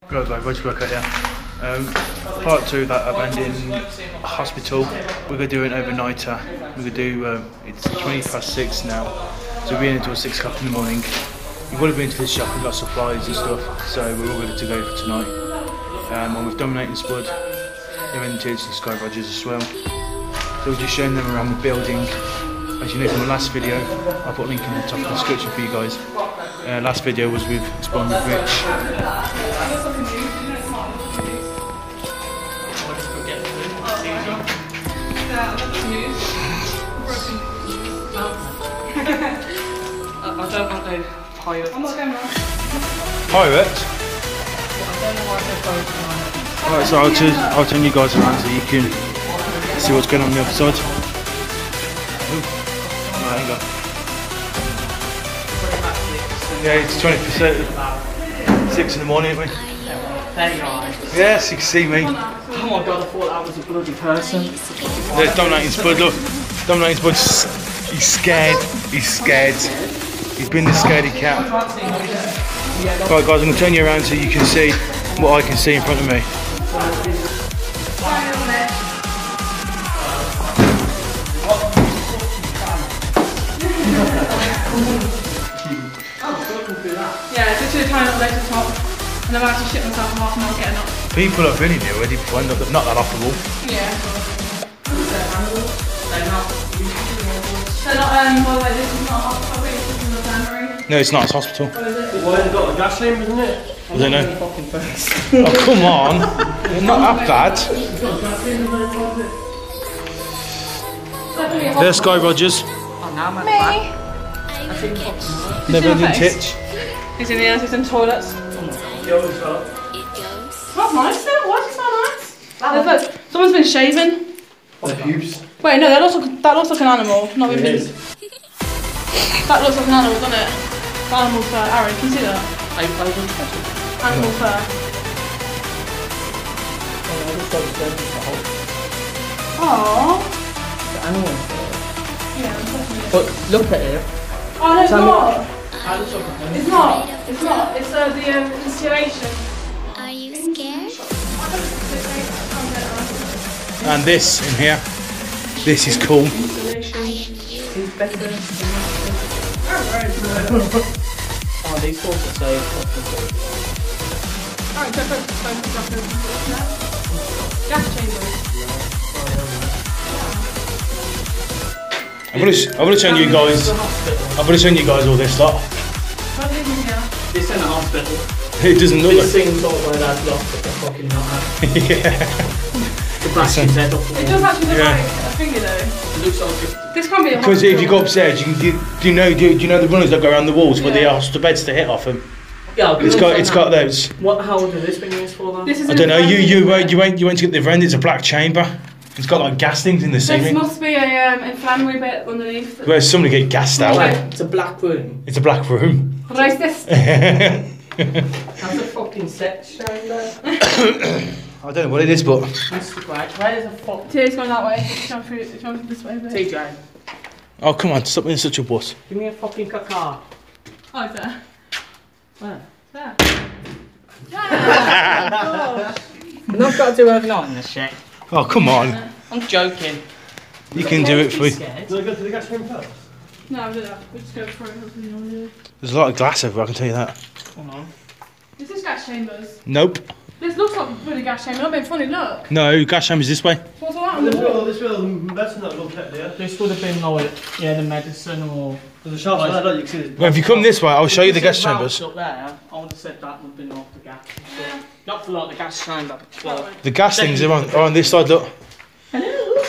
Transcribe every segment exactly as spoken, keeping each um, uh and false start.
Go go, Roger Workout, yeah. Um, part two of that abandoned hospital. We're gonna do an overnighter. We're gonna do. Um, it's twenty past six now, so we're in until six o'clock in the morning. We've already been to the shop and got supplies and stuff, so we're all ready to go for tonight. Um, I'm with Dominating Spud, Vintage and Sky Rogers as well. So we're just showing them around the building. As you know from the last video, I'll put a link in the top of the description for you guys. Uh, last video was with Exploring with Rich. I don't want no pirates. I'm not going wrong. Pirates? I don't know why they're both on. Alright, so I'll, turn, I'll turn you guys around so you can see what's going on, on the other side. Ooh. Alright, hang on. Yeah, it's twenty percent six in the morning, aren't we? There you are. Yes, you can see me. Oh my god, I thought that was a bloody person. There's Dominating Spud, look. Dominating Spud, he's scared. He's scared. He's been the scaredy cat. Right guys, I'm going to turn you around so you can see what I can see in front of me. Yeah, it's literally trying not to the top. And I'm about to shit myself in half an hour getting up. People have been in here already before, not that off the wall. Yeah. They're not, um, by the way, this is not a hospital, it's just in the primary. No, it's not, it's hospital. What is it? Well, it's got a gas chamber, isn't it? I don't know. Oh, come on. They're not that bad. There's Sky Rogers. Oh, now I'm at the back. Never in Titch. He's in the air, he's in toilets. Smells nice though, why does it smell nice? There's like, someone's been shaving. The pubes. Wait, no, that looks like, that looks like an animal, not It even. is. That looks like an animal, doesn't it? Animal fur. Aaron, can you see that? I, I don't touch it. Animal fur. Aww. The animal fur. Yeah, I'm touching it. But look at it. Oh, no, it's Tell me- not. It's not. It's not. It's uh, the um, installation. Are you scared? And this in here. This is cool. Installation is better than Oh, these balls are so fucking good. Alright, go for it. Gas chambers. I'm gonna, sh I'm gonna show you guys. I'm gonna show you guys all this lot. What is in here? This in the hospital. It doesn't look This like. seems like where that's lost, but they're fucking not happy. Yeah. The blast his head off. It does actually look Yeah. like a finger though. It looks like it. This can't be a Because hospital. if you go upstairs, you can. Do, do you know? Do, do you know the runners that go around the walls for the Yeah. hospital beds to hit off them? Yeah, It's got. It's got those. What? How old has this been used for then? This is I don't know. You you uh, you went you went to get the friend. It's a black chamber. It's got like gas things in the This ceiling. must be a um, inflammatory bit underneath. Where somebody get gassed out. Okay. It's a black room. It's a black room. What is this? That's a fucking sex chamber. I don't know what it is, but Mister Greg, where is a fuck? T's going that way. It's going through. It's going this way. a bit. T J, oh come on, stop being such a wuss. give me a fucking caca. Oh, it's there. Where? There. Yeah. I've not got to do overnight in this shit. Oh come on, I'm joking. you can do it for. Be scared. Do I go to the gas chamber first? No, I'll do that. We'll just go through it. Hopefully you want to do it. There's a lot of glass everywhere. I can tell you that. Hold on. This is gas chambers. Nope. This looks like a bloody gas chamber. Not being funny, look. No, gas chambers this way. What's all that on the This wall? will, this will, medicine that will get there. This would have been like, yeah, the medicine or. There's a sharp side, you can see. Well, if you come this way, I'll show you the If gas this is chambers. up there, I would have said that would have been off the gas. Yeah. Not for like the gas chamber, but for. The gas things are on, are on this side. Look. Hello.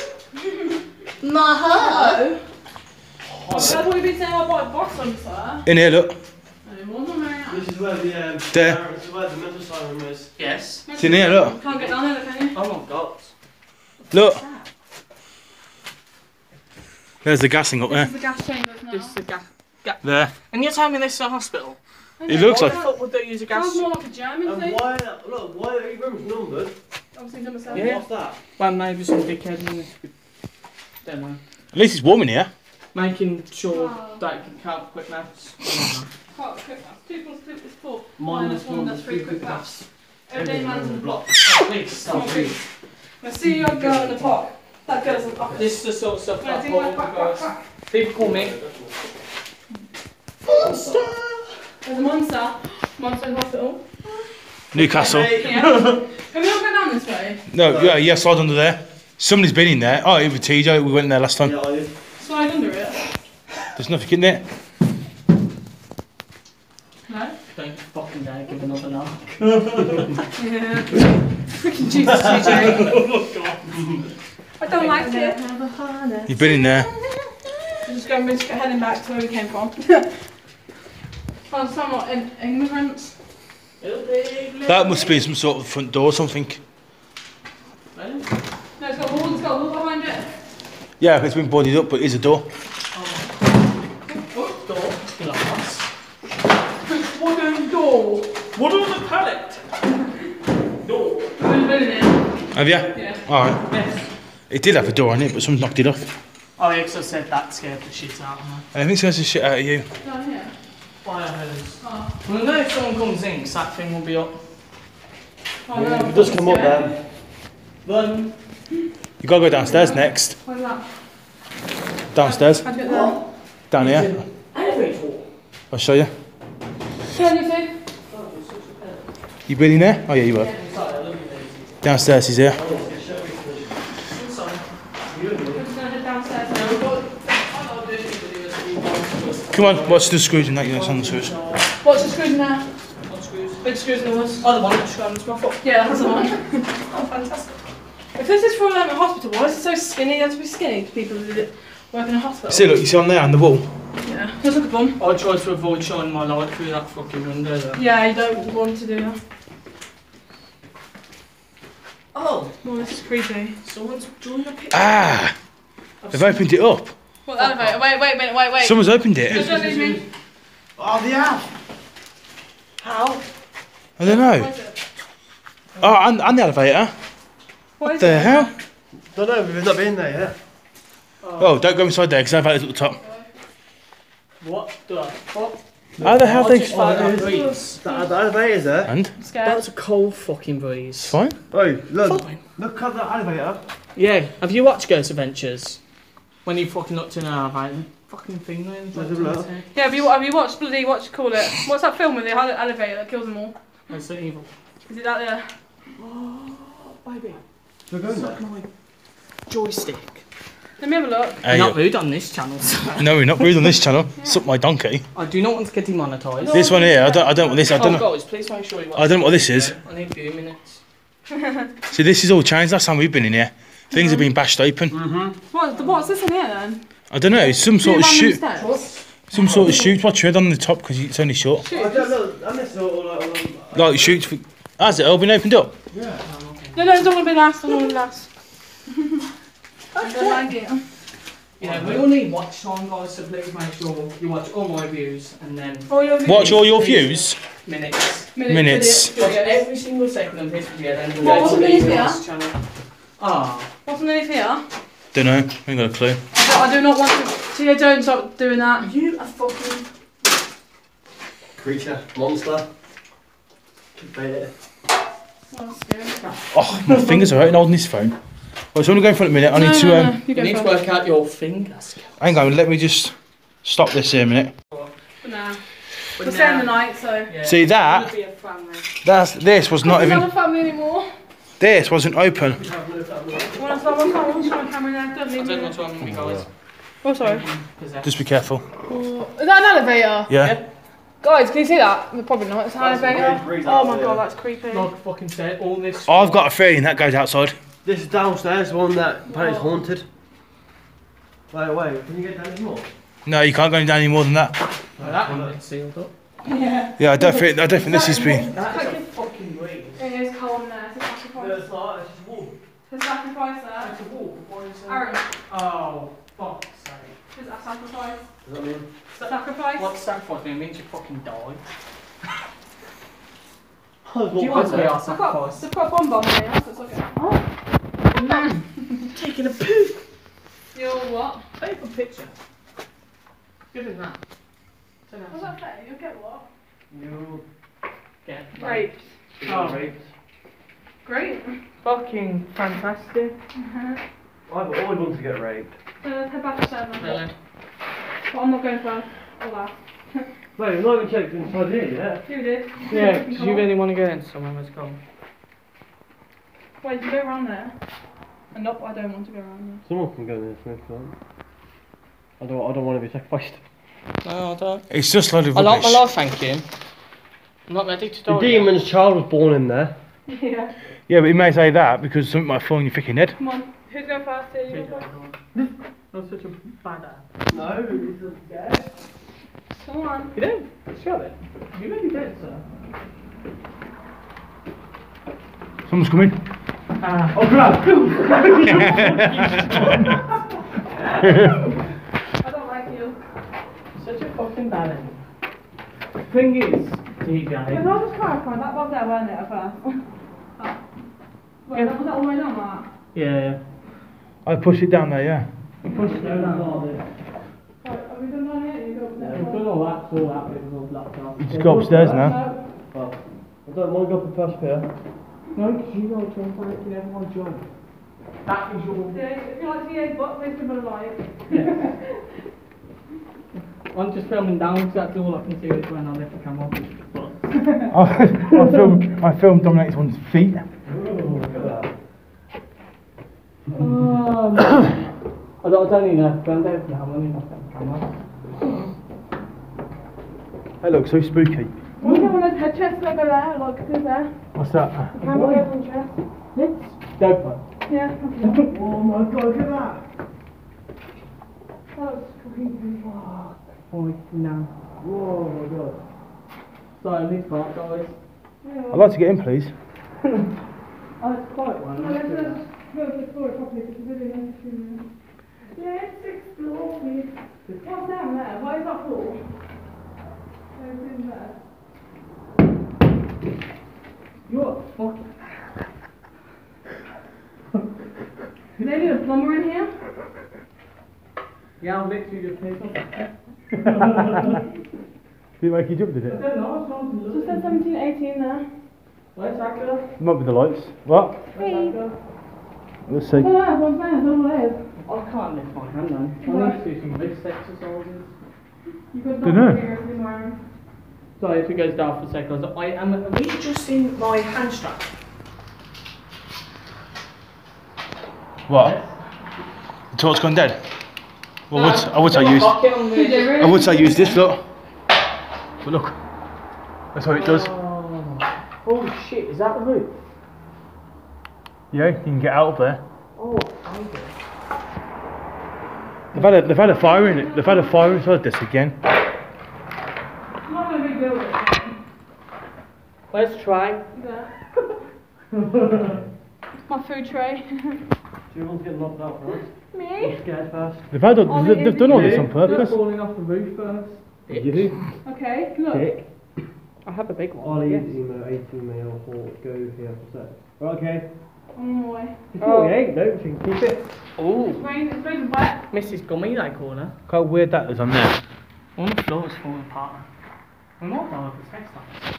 Oh, that's what we've been saying about bottom, sir. In here, look. No, more than that. This is where the um, There. This is where the mental asylum is. Yes. It's in here, look. Can't get down there, can you? Oh my god. Look. There's the gas thing up This there. is the gas chambers now. This is the gas. Ga There. and you're telling me this is a hospital? It looks Why like. the fuck would they use a gas? Sounds more like a German And thing. why? Look, why are your rooms numbered? Obviously number seven. Yeah. What's that? Well, maybe some dickhead in this. Don't know. At least it's warm in here. Making sure Oh. that you can count quick maths. Can't quick maths. Two plus two is four. Minus Minus one, one, that's three quick maths. Everyday man's in the block. Please, Come on, stop. please. I see your girl in the park. That girl's in the park. This is the sort of stuff Yeah, that do Paul whack, whack, guys. whack, People call me. Monster! There's a monster. Monster in hospital. Newcastle. Yeah. Can we not go down this way? No, yeah, yeah, slide under there. Somebody's been in there. Oh, even T J, we went in there last time. Yeah, I did. Slide under it. There's nothing in there. No? Don't fucking dare give another knock. Yeah. Freaking Jesus, T J. Oh god. I don't like it. You've been in there. We're just going, we're just heading back to where we came from. Oh, some not in immigrants. That must be some sort of front door or something. No, it's got a wall, it's got a wall behind it. Yeah, it's been boarded up, but it is a door. What door? Glass. Wooden door. What on the pallet? Door. We've been in it. Have you? Yeah. Alright. Yes. It did have a door on it, but someone's knocked it off. Oh yeah, because I said that scared the shit out of me. I think scares the shit out of you. Down here. Fire hose. Oh. Well, I know if someone comes in, 'cause that thing will be up. Oh, no, It does come up then. Then, You gotta go downstairs next. Where's that? Downstairs. How'd you get there? Down here. elevator. I'll show you. Can you see? You been in there? Oh yeah, you were. Downstairs is here. We're just gonna head downstairs now. Come on, watch the screws in that unit on the screws. What's the screws in there? What screws? Big screws in the woods. Oh, the one that's going to my foot. Yeah, that's the one. Oh, fantastic. If this is from um, a hospital, why is it so skinny? You have to be skinny to people who work in a hospital. See, look, you see on there on the wall? Yeah. Let's look at them. I tried to avoid shining my light through that fucking window there. Yeah, you don't want to do that. Oh, Oh, this is creepy. someone's joined the picture. Ah! They've opened it up. What elevator? Wait, wait a minute, wait, wait. Someone's opened it. Just don't leave me. Oh, they have. How? I don't What know. is it? Oh, and, and the elevator. What is The it? hell? Don't know, we've not been there yet. Oh, don't go inside there because the elevator's at the top. What the fuck? How the hell I they... just found Oh, that it breeze. The, the elevator's there. And? I'm scared. That's a cold fucking breeze. It's fine. Oh, look. Fine. Look at the elevator. Yeah, have you watched Ghost Adventures? When you fucking looked in an elevator, fucking thing there. Does it look? Yeah, have you, have you watched bloody, what you call it? What's that film with the ele- elevator that kills them all? Resident Evil. Is it that there? Oh, baby. Look over there. Suck my joystick. Let me have a look. Hey, Not rude on this channel, sir. no, we're not rude on this channel. Suck my donkey. I do not want to get demonetised. This one here, I don't, I don't want this. I don't Oh, know. guys, please make sure you watch. I don't know what this is. I need a few minutes. See, this is all changed. Last time we've been in here, things have been bashed open. What, what's this in here then? I don't know. It's some sort of Two shoot. random steps. Some sort of shoot. Watch your head on the top because it's only short. I don't know. I missed it all. all, all, all. Like shoots. For, has it all been opened up? No, no, it's not gonna be last, it's not gonna be last. I don't like it. Yeah, we all need watch time, guys, so please make sure you watch all my views and then All your Watch all your views. minutes. Minutes. Watch every single second of this video, then What, what's go to underneath the here? last channel. Ah, What's underneath here? Don't know. Ain't got a clue. I do not want to. Tia, don't stop doing that. you are fucking. Creature. Monster. Clickbait. Oh, that's scary. Oh, my fingers are hurting holding this phone. Well, it's only going for a minute. I need no, to. no, Um, no. You You go need to first. work out your fingers. hang on. Let me just stop this here a minute. For now. We're staying the night, so. Yeah. See that? Be a family. That's this was not We're even. not a family anymore. This wasn't open. Well, that's why I'm not showing the camera there. Don't I leave don't know me. what's wrong with me, guys. Oh, sorry. Possessed. Just be careful. Is that an elevator? Yeah. Guys, can you see that? Probably not. It's an elevator. Oh my god, that's creepy. Like fucking said, all this. I've got a feeling that goes outside. This is downstairs, the one that apparently is haunted. Right away. Can you get down anymore? No, you can't go down any more than that. Like that one gets sealed up. Yeah. Yeah, I don't think. I don't think this has been. That's a fucking breeze. It is cold there. It's a sacrifice. it's not. It's just a wall. It's a sacrifice there. That's a wall. What is that? Aaron, Oh, fuck's sake. it's a sacrifice. Does that mean? Sacrifice? What sacrifice mean? It means you fucking die. Oh, Do you want to be our They've got, sacrifice? they've got a bomb bomb here. That's what's looking at. Oh, man. Taking a poo. You're what? Take a picture. Give him that. What's that say? You'll get what? You get Raped. Oh, Raped. Great. Fucking fantastic. Uh-huh. I've always wanted to get raped. So let's head back to seven. Really? But I'm not going first. Or last. Wait, we've not even checked inside here yet. You did. Yeah, because you really want to get in somewhere, let's go. Wait, you go around there. And nope, I don't want to go around there. Someone can go in this if can't. I don't. I don't want to be sacrificed. No, I don't. It's just a load of I like rubbish. my life, thank you. I'm not ready to die. The demon's child was born in there. Yeah. Yeah, but you may say that because something might fall on your freaking head. Come on. Who's going first here? You go first. I'm such a bad ass. No, this is scared. Come on. You don't? Shove it. You really did, sir. Someone's coming. Ah. Oh crap! I don't like you. Such a fucking bad end. Thing is, T Can J. I just clarify? That was there, weren't it, at first? Oh. Wait, that was that all the way down that? Yeah. I push it down there, yeah. Push it down that way. Right, have we done that yet? You go up there. We've done all that, all that, it was all blocked off. You just go upstairs now. No. Well, I don't want to go up the first pier. No, because you know, John, like, you never want to join. That is your... Yeah, if you like to see butt, please give it a like. Yeah. I'm just filming down because that's all I can see is when I lift the camera. But I, I film. I film dominates one's feet. Oh, look at that. um, I don't, I don't need to film down the camera, I need to film the camera. That looks so spooky. We don't want to head chest over there, like who's there? What's that? The camera goes on chest. Let's go for it. Yeah, okay. Oh my god, look at that! That looks creepy. Oh, no. Whoa, my god. Sorry, I need to park, guys. I'd like to get in, please. Oh, it's quite one. No, let's just go to explore it properly because it's really nice to see. Let's explore it. What's down there? Why is that for? There's in there. You're fucking... Is there any plumber in here? Yeah, I'll literally just piss off. Did it make you jump, did I it? don't know, it's not Just said seventeen, eighteen there. Where's that girl? Might be the lights. What? Where's that girl? Let's I see. don't know, one's there, I don't know what it is. I can't lift my hand though. I need to do some wrist exercises. You could Dunno. not figure it tomorrow. Sorry if it goes down for a second. I am readjusting my hand strap. What? The torch gone dead? Well, would, I would say Got my use. pocket on You do, the- really? I would say use this, look. But look, that's what it does. Oh, holy shit, is that the roof? Yeah, you can get out of there. Oh, okay. They've had a, they've had a fire in it. They've had a fire inside this again. I'm not going to rebuild it. Let's try. There. My food tray. Do you want to get knocked out first? Me? I'm scared first. They've had, Oh, they've, they've done all this on Just purpose. falling off the roof first. You do? Okay, look. Dick. I have a big one. Ollie, yes. email eighteen mail or go here for sec. Right, okay. On my way. It's forty-eight, no, so you can keep it. Oh, It's raining, it's raining wet. Missus Gummy, they call her. Look how weird that is on there. On the floor is falling apart. We might go with the text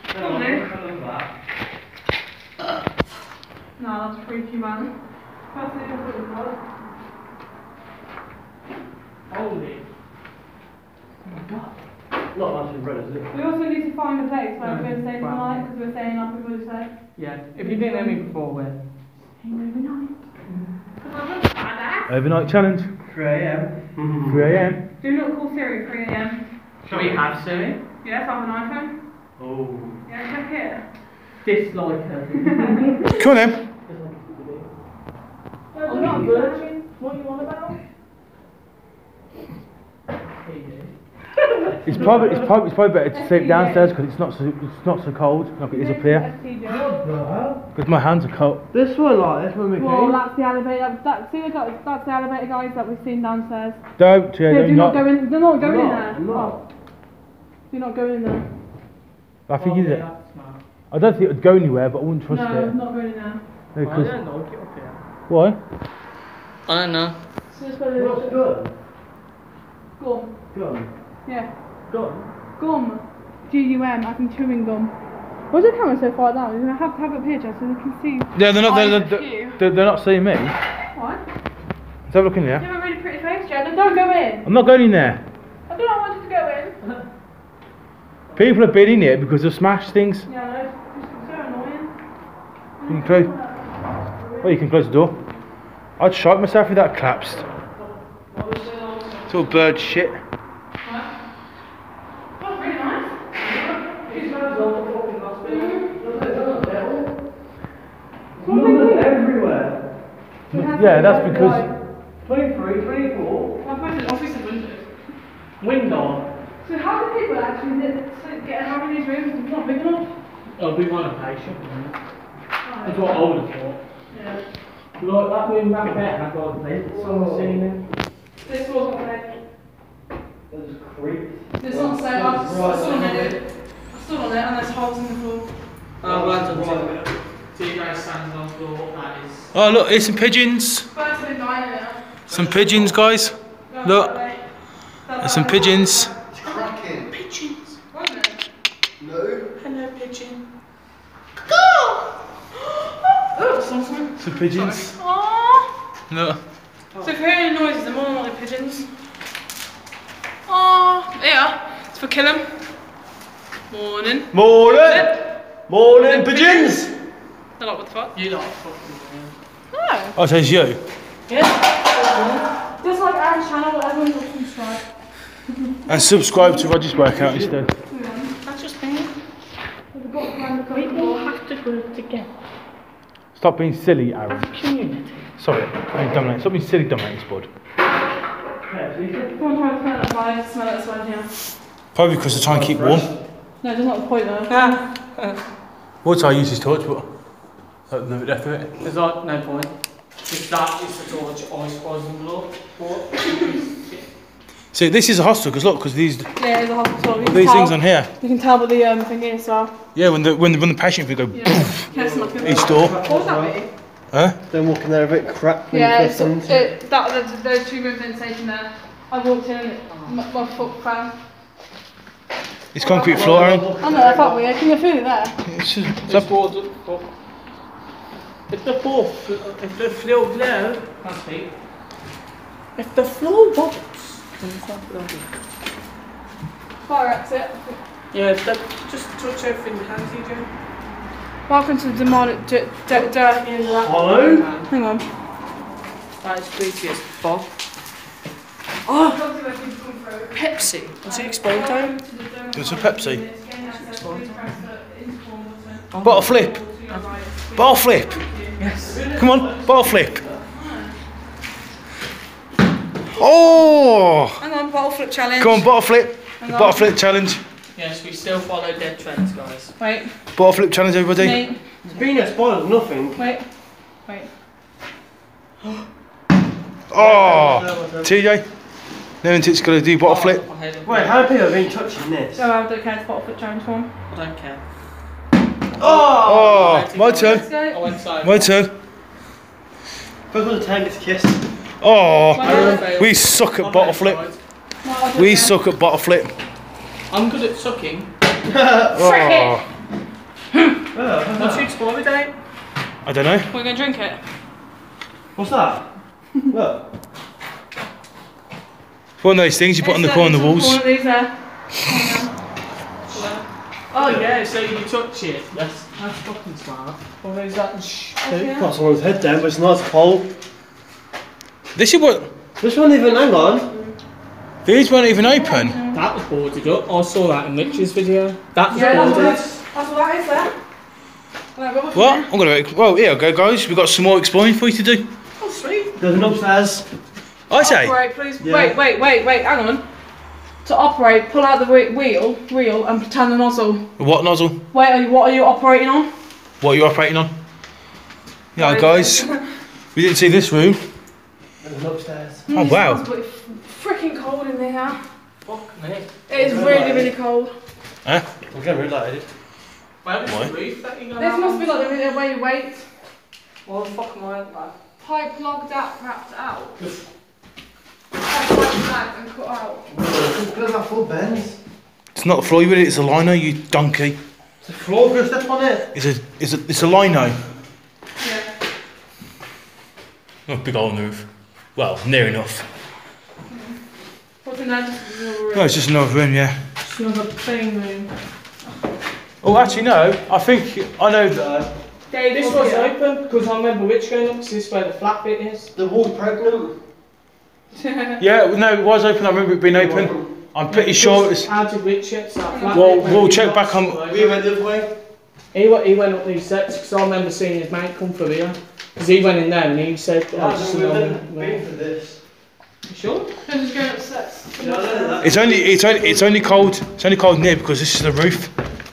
No, that's freaky, man. First thing I thought it was. Holy. Not much in bread, is it? We also need to find a place where we're No, going to stay wow. tonight because we're staying up, we've already said. Yeah, if you didn't know me before, we're... Overnight challenge. three a m three a m. Do not call Siri three a m. Shall we have Siri? Yes, I have an iPhone. Oh. Yeah, check it. Dislike her. Come on then. I'm not a virgin. What you want about? It's probably it's probably it's probably better to sleep downstairs because it's not so it's not so cold like it is up here. What the hell? Because my hands are cold. This one, like, this one we Well, came. that's the elevator. That, see, the guys, that's the elevator guys that we've seen downstairs. Don't, yeah, Yeah, don't do not not. go in. Do not go I'm in not, there. I'm not. Oh. Do not go in there. I think you Oh, did. yeah, that's smart. I don't think it would go anywhere, but I wouldn't trust No, it. not going in there. No, I 'cause- don't know, get up here. why? I don't know. So just go to What's the good? gum. Gum. Yeah. Gum. Gum. G U M. I think chewing gum. Where's the camera so far down? You're going to have to have it up here, Jess, so you can see. Yeah, they're not. They're, eyes of they're, you. they're, they're not seeing me. What? Let's have a look in You there. have a really pretty face, Jess. Don't go in. I'm not going in there. I do not want you to go in. People have been in here because of smashed things. Yeah, I know. It's so annoying. You can close. Well, you can close the door. I'd shite myself if that collapsed. It's all bird shit. Oh, really nice. Everywhere. Yeah, that's because. twenty-three, twenty-four. My question is office and windows. Window. So how do people actually get, get having these rooms? It's not big enough. It'll be one of patient. That's what I would have thought. Yeah. Look, that room back there, I've got a bed. It's on the ceiling. This was not there. There's creeps. This one's there. I stood on it. I stood on it and there's holes in the floor. Oh, well done, Tim. Two guys standing on the floor, that is. Oh look, here's some pigeons. First been dying in it. Some pigeons, guys. Look, there's some pigeons. It's cracking. Pigeons. Wasn't it? No. Hello, pigeon. Oh, something. Some pigeons. Aww. Look. So if you hear any noises, they're more than likely pigeons. Aww. Yeah. It's for kill 'em. Morning. Morning. Morning, pigeons. They're like, what the fuck? You lot are fucking No. Oh, so it's you. Yeah. Just like Aaron's channel, everyone will subscribe. And subscribe to Roger's workout instead. That's just me. People have to work together. Stop being silly, Aaron. Community. Sorry, I mean, dominate. Stop being silly, dominate, bud. Come on, try to smell that fire, smell it, smell it here. Probably because they're trying to keep warm. No, there's not the point though. Once I use his torch, but I've never left of it. There's like no point. If that is the torch, I suppose in the law. See, this is a hostel because look, because these Yeah, it's a hospital. You can these tell, things on here. You can tell what the um, thing is, so. Yeah, when the when the, when the patient would go Yeah. Can I smack it? each door. What was that be? Huh? Don't walk in there a bit cracked. when Yeah, you it's, first enter. it, that, those, those two rooms didn't stay in there. I walked in and it, my, my foot fell. It's concrete floor, Aaron. I know, that felt weird. Can you feel it there? It's just, it's It's up. boards up for. If the floor, if the floor glow, that's me. If the floor wobbles, then it's not blowing. Fire exit. Yeah, that, just touch everything with hands, you do. Welcome to the demonic. D- d- d- Hello? hang on. That is creepy as fuck. Oh, Pepsi. Was it expired time? It's a Pepsi. Bottle flip. Bottle flip. Yes. Come on, bottle flip. Oh! Hang on, bottle flip challenge. Come on, bottle flip. Hang on. Bottle flip challenge. Yes, we still follow dead trends, guys. Wait, Bottle flip challenge, everybody. wait, It's been a spoiled nothing. wait, wait. Oh! T J. Neventic's got to do bottle flip. Wait, how many people have been touching this? So I don't care to bottle flip challenge form. I don't care. Oh! Oh, my turn. Let's I go. went side. My turn. First one to tank gets kissed. Oh, Well, we suck at bottle flip. well, I'll do We it suck at bottle flip. I'm good at sucking. Oh, What's your expiry date? I don't know. again. We're going to drink it. What's that? Look. It's one of those things you put on the It's, uh, corner of the it's walls. One of these there. Oh yeah, so you touch it. That's that's fucking smart. One of these that. Shh. It put someone's head down, but it's not as cold. This is what. This one even, hang on. These weren't even open. That was boarded up. I saw that in Rich's video. That was Yeah, that's what, boarded. that's, that's what that is there. Right, rubber What? from I'm gonna. Well, here we go, guys. We've got some more exploring for you to do. Oh sweet. There's an upstairs. I there. say. Operate, please. Yeah. Wait, wait, wait, wait. Hang on. To operate, pull out the whe- wheel, reel, and turn the nozzle. What nozzle? Wait, are you, what are you operating on? What are you operating on? Yeah, Right. guys. We didn't see this room. There's an upstairs. Oh wow. It's freaking cold in there. Fuck me. It is really, really cold. Huh? I'm getting related. Where was Why? the roof that you got? This must be like the way you wait. What the fuck am I like? Pipe logged out, wrapped out. Pipe logged out and cut out. Look at that full bends. It's not a floor with it. It's a liner. You donkey. It's The floor goes step on it. It's a, it's a, it's a lino. Yeah. Oh, big hole in the roof. Well, near enough. What's in there? Just another room. No, it's just another room, yeah. Just another playing room. Oh, actually, no. I think I know that. Dave, This was open because I remember which going up because this is where the flat bit is. The wall's pregnant. Yeah, no, it was open. I remember it being open. I'm pretty sure it was. How did Rich get to that flat Well, bit when we'll he check got back on- to- We went the other way. He went, he went up these steps because I remember seeing his mate come through here. Because he went in there and he said, oh, I just don't a know, we've normal- never been for this. You sure? I'm just going upstairs. Yeah, I know that. It's only, it's only, it's only cold. It's only cold in here because this is the roof.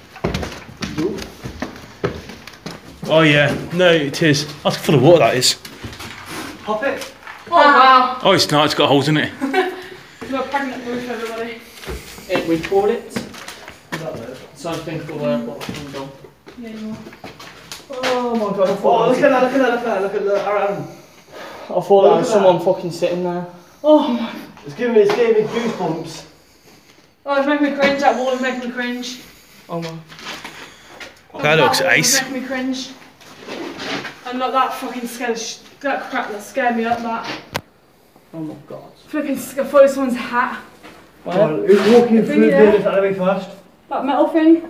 Oh yeah, no, it is. That's full of water. That is. Pop it. Oh wow. Oh, it's not. It's got holes in it. We've got a pregnant roof, everybody. It, we poured it. So I think for work, but I'm done. Yeah, you are. Oh my god, I Oh, thought, look at that, look at that, look at that, look at that. Around. I thought that was someone fucking sitting there. Oh, It's giving me, it's giving me goosebumps. oh, it's making me cringe. That wall is making me cringe. Oh my. That looks wall is ace. making me cringe. And look, that fucking scared, sh- that crap that scared me up. That Oh my god. flipping, sc- I thought this one's hat. Oh, who's walking through the Yeah. building that way fast? That metal thing.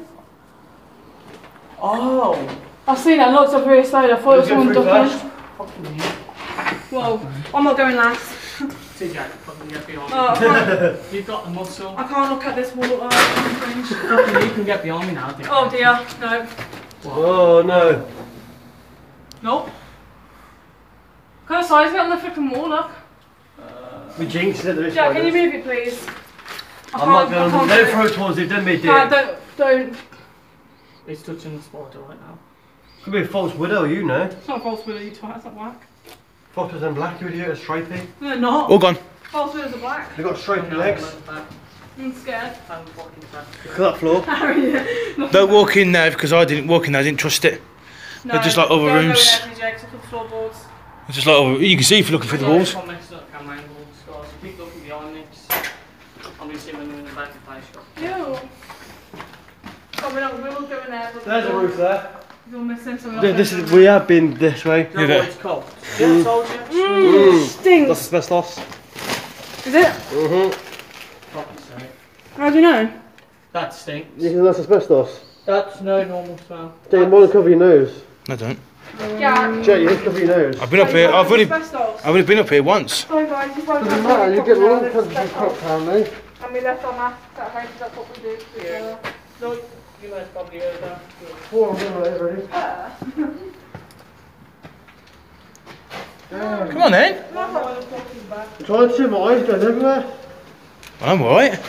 Oh. I've seen it. I looked up really slowly. I thought it was Who's someone going through ducking. Fucking hell. Whoa, I'm not going last. T J, fucking get behind Oh, I can't, me. You've got the muscle. I can't look at this wall. Oh, I'm cringe. Fucking you can get behind me now, dude. Oh dear, no. Oh no. Nope. Can I size it on the flipping wall, look? We jinxed it, there is Jack, can you spiders. move it, please? I I'm not can't- I going can't to. do Don't it. throw it towards it, don't be a No, dick. don't, don't. He's touching the spider right now. Could be a false widow, you know. It's not false widow, you twat, it's not black. Foxes and black, you idiot, a stripy. No, they're not. All gone. False widows are black. They've got stripy No, legs. I'm back. I'm scared. I'm fucking back. Look at that floor. Harry. Don't walk in there because I didn't walk in there. I didn't trust it. No, They're just like other don't go in rooms. there, P J, 'cause look at the floorboards. It's just like other, you can see if you're looking through the walls. I'm messed up camera angles, guys. Keep looking behind me. I'm going to see when we're in the back of the place shop. Ew. Oh, we're not, we're all going there. But There's a roof there. we're all missing, so we're not Th- This going is, we have been this way. You know Yeah. what it's called? Yeah, I told you. there. Stinks. That's asbestos. Is it? Mm-hmm. Fucking sake. How do you know? That stinks. You think that's asbestos? That's no normal smell. Jay, you want to cover your nose? I don't. Yeah. Jay, you need to cover your nose. I've been up here. I've already, Asbestos. I've already been up here once. Sorry guys, you probably Doesn't can't matter, you really get cover long it, because it's you crop asbestos. apparently. And we left our masks at home because that's what we do. Yeah. No, you guys probably heard that. Four of them are ready. Yeah. Come on then. I'm trying to see my eyes going everywhere. I'm alright.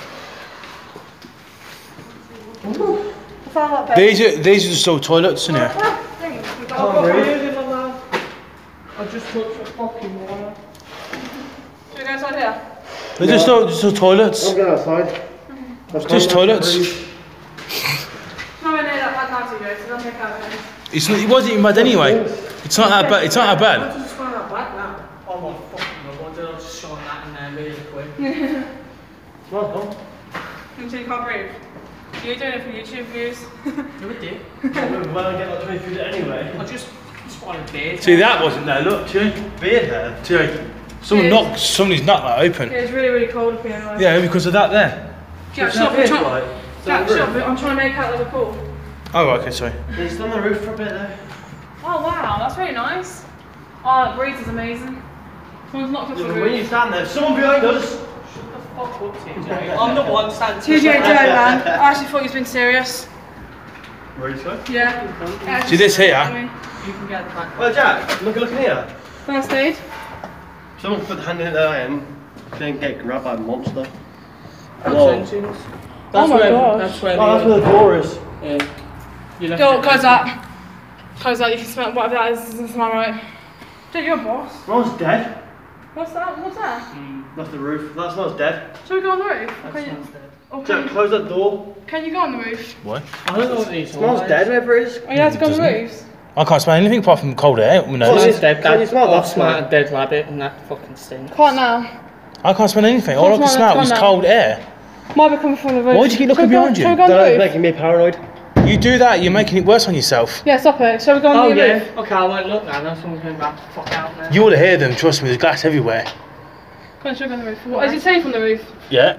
I found that bed. These are these are just all toilets, isn't it? Thanks, we got- Can't breathe. I just touched a fucking water. Should we go inside here? They're just all, just all toilets. I'm going outside. I've Just come back to toilets. breathe. Nowhere near that bad now to go, so don't take out of it. It's not, it wasn't even bad anyway. It's not that bad. It's not that bad. I just found that back now. Oh my fucking god, I was just showing that in there really quick. Well done. Until you can't breathe. You're doing it for YouTube views. You would do. Well, I get like twenty food anyway. I just, just wanted beard. See, that wasn't there. Look, see, Beard hair. see, someone Yeah. knocked. Somebody's knocked that open. Yeah, it's really, really cold up here anyway. Yeah, because of that there. Jack, Is shut that up, I'm it, trying, right? Jack, shut up, I'm trying to make out that we're cool. Oh, right, okay, sorry. It's on the roof for a bit there. Oh wow, that's very nice. Oh, that breeze is amazing. Someone's knocked us the When you roof. stand there, someone behind us. Shut the fuck up, T J. I'm the one standing. T J, Joe, man. I actually thought he was being serious. Where are you going? Yeah. See this here? You can get the back. Well, Jack, look, look in here. First aid. Someone put the hand in there and then get grabbed by a monster. That's Whoa. engines. Oh That's my where, gosh. that's where Oh, that's the, where the door is. yeah. You left Go, it close there. that. Close that, you can smell whatever that is, doesn't smell right. Jay, you're a boss. Smells dead. What's that? What's that? Mm, That's the roof. That smells dead. Shall we go on the roof? that Can you, smells dead. or Jack, can, close that door. can you go on the roof? What? I don't know what these Smells dead, whatever it is. Are you allowed to go on the Doesn't it? roofs? I can't smell anything apart from cold air. My Oh, nose. it's- Dead, Can you smell I've that smelled smell? a dead rabbit and that fucking stinks. Can't now. I can't smell anything. All I Can't can smell it, smell is can't cold air. Might be coming from the roof. Why do you keep looking Shall we go- behind you? Shall we go on the That's roof? making me paranoid. You do that, you're making it worse on yourself. Yeah, stop it. Shall we go on Oh the yeah. roof? Okay, I won't look now. That's someone's going back. Fuck out there. You ought to hear them, trust me, there's glass everywhere. Come on, shall we go on the roof? What, is it safe on the roof? Yeah.